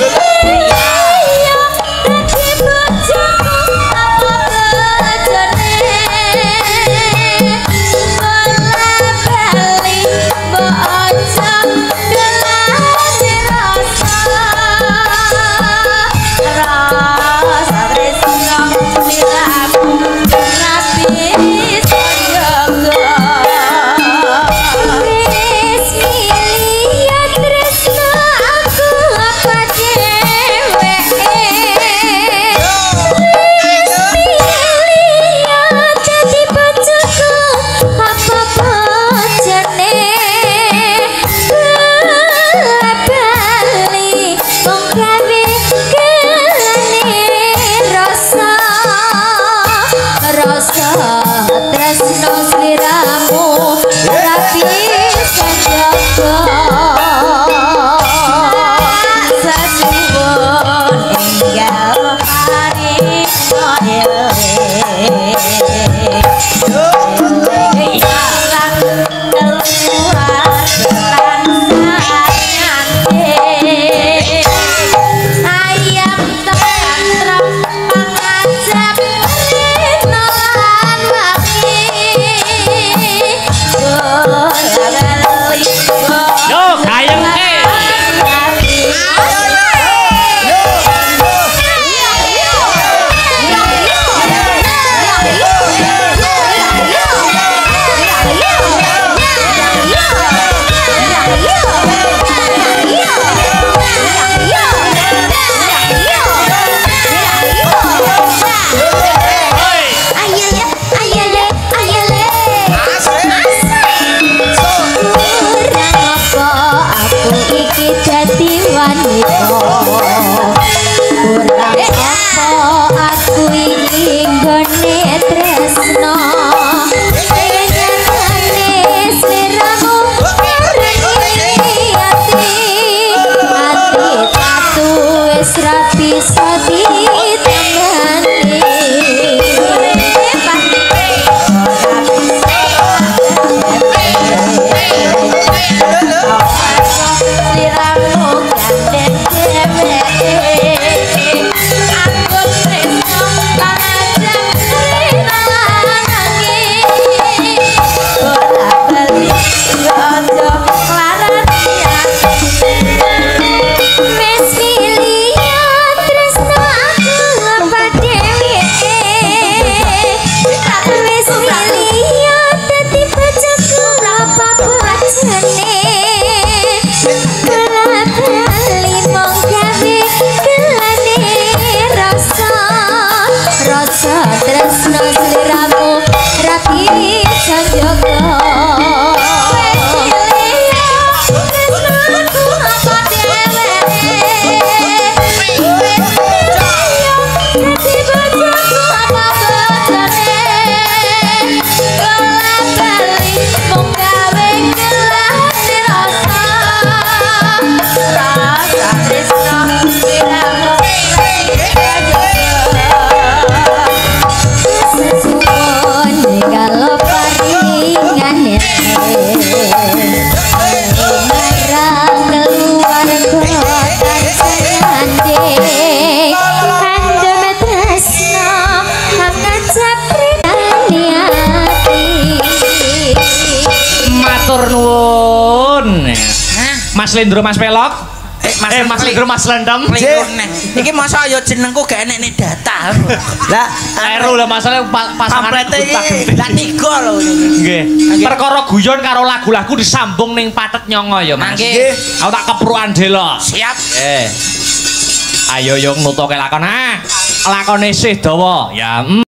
teka ora apa aku iki nggone tresno rapi sadi temani liramu gandeng dewe aku tresno pangajak liranangi ora bali ojo klaran tresno sliramu rapi sanjoko tresnoku apa dhewe dadi bojoku apa bojone kala bali mung gawe kelane rasa rasa tresno sliramu kalau paringan marang keluar kota sanding andem tresno hangat saprinani ati matur nuwun Mas Lendro Mas Pelok Mas eh Mas Lendro Mas Lendem iki masa ya jenengku gak enek ning data lah kleru lah masalah pasangan lah tiga lho nggih perkara guyon karo lagu-lagu disambung ning Pathet Nyongo ya Mas nggih aku tak keprukan dela siap eh ayo yo nutuke lakon ah lakone isih dawa ya mm.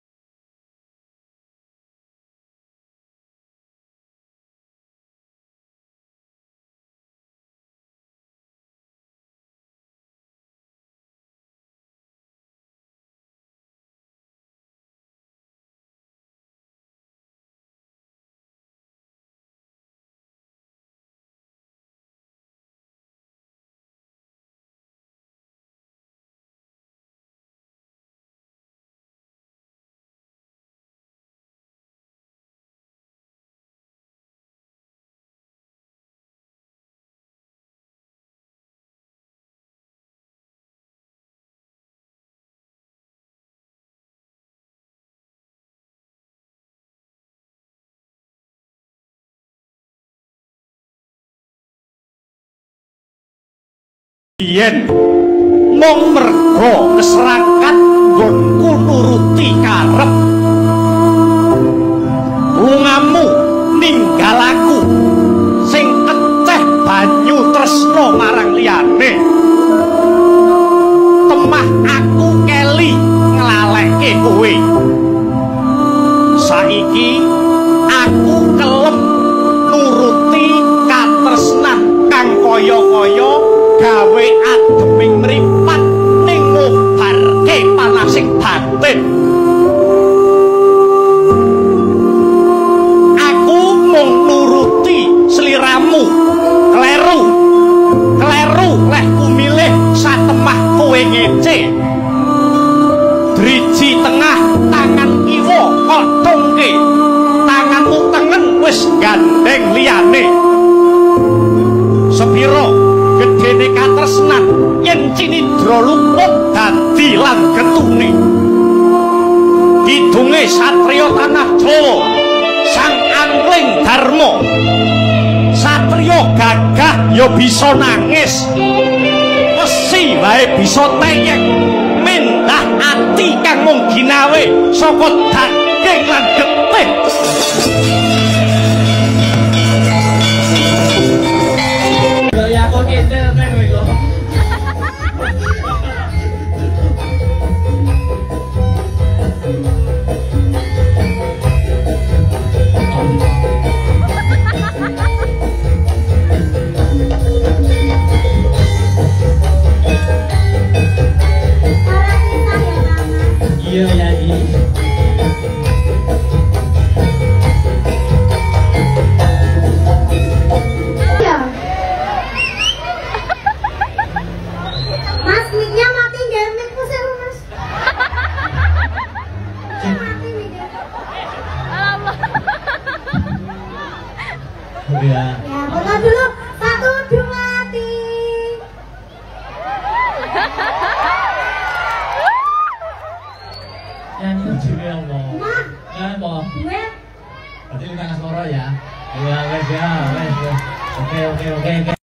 Yen mung mergo keserakat nggonku nuruti karep lungamu ninggalaku sing keceh banyu tresno marang liyane temah aku keli nglaleke kowe saiki aku kelem nuruti katresnan kang kaya-kaya gawe ademing mripat ning ngobarke panasing batin aku mung nuruti sliramu kleru kleru leh kumilih satemah kowe ngece driji tengah tangan kiwa kodhongke tanganmu tengen wis gandeng liyane sepiro gedene katresnan yen cinidra luput dadi lan getune kidunge satriya tanah Jawa sang angling dharma satriya gagah ya bisa nangis wesi wae bisa teyek mendah ati kang mung ginawe saka daging lan getih ya kok kene lho Ayo nyanyi. Mas, mic-nya mati nggak? Mic-ku sih, Mas. Mati mic-nya. Ya. Ya, foto dulu. Satu, dua, tiga. Nyanyi juga apa? Ma. Ya apa? Gue. Berarti lu kan suara ya? Ya wes ya, wes. Oke oke oke.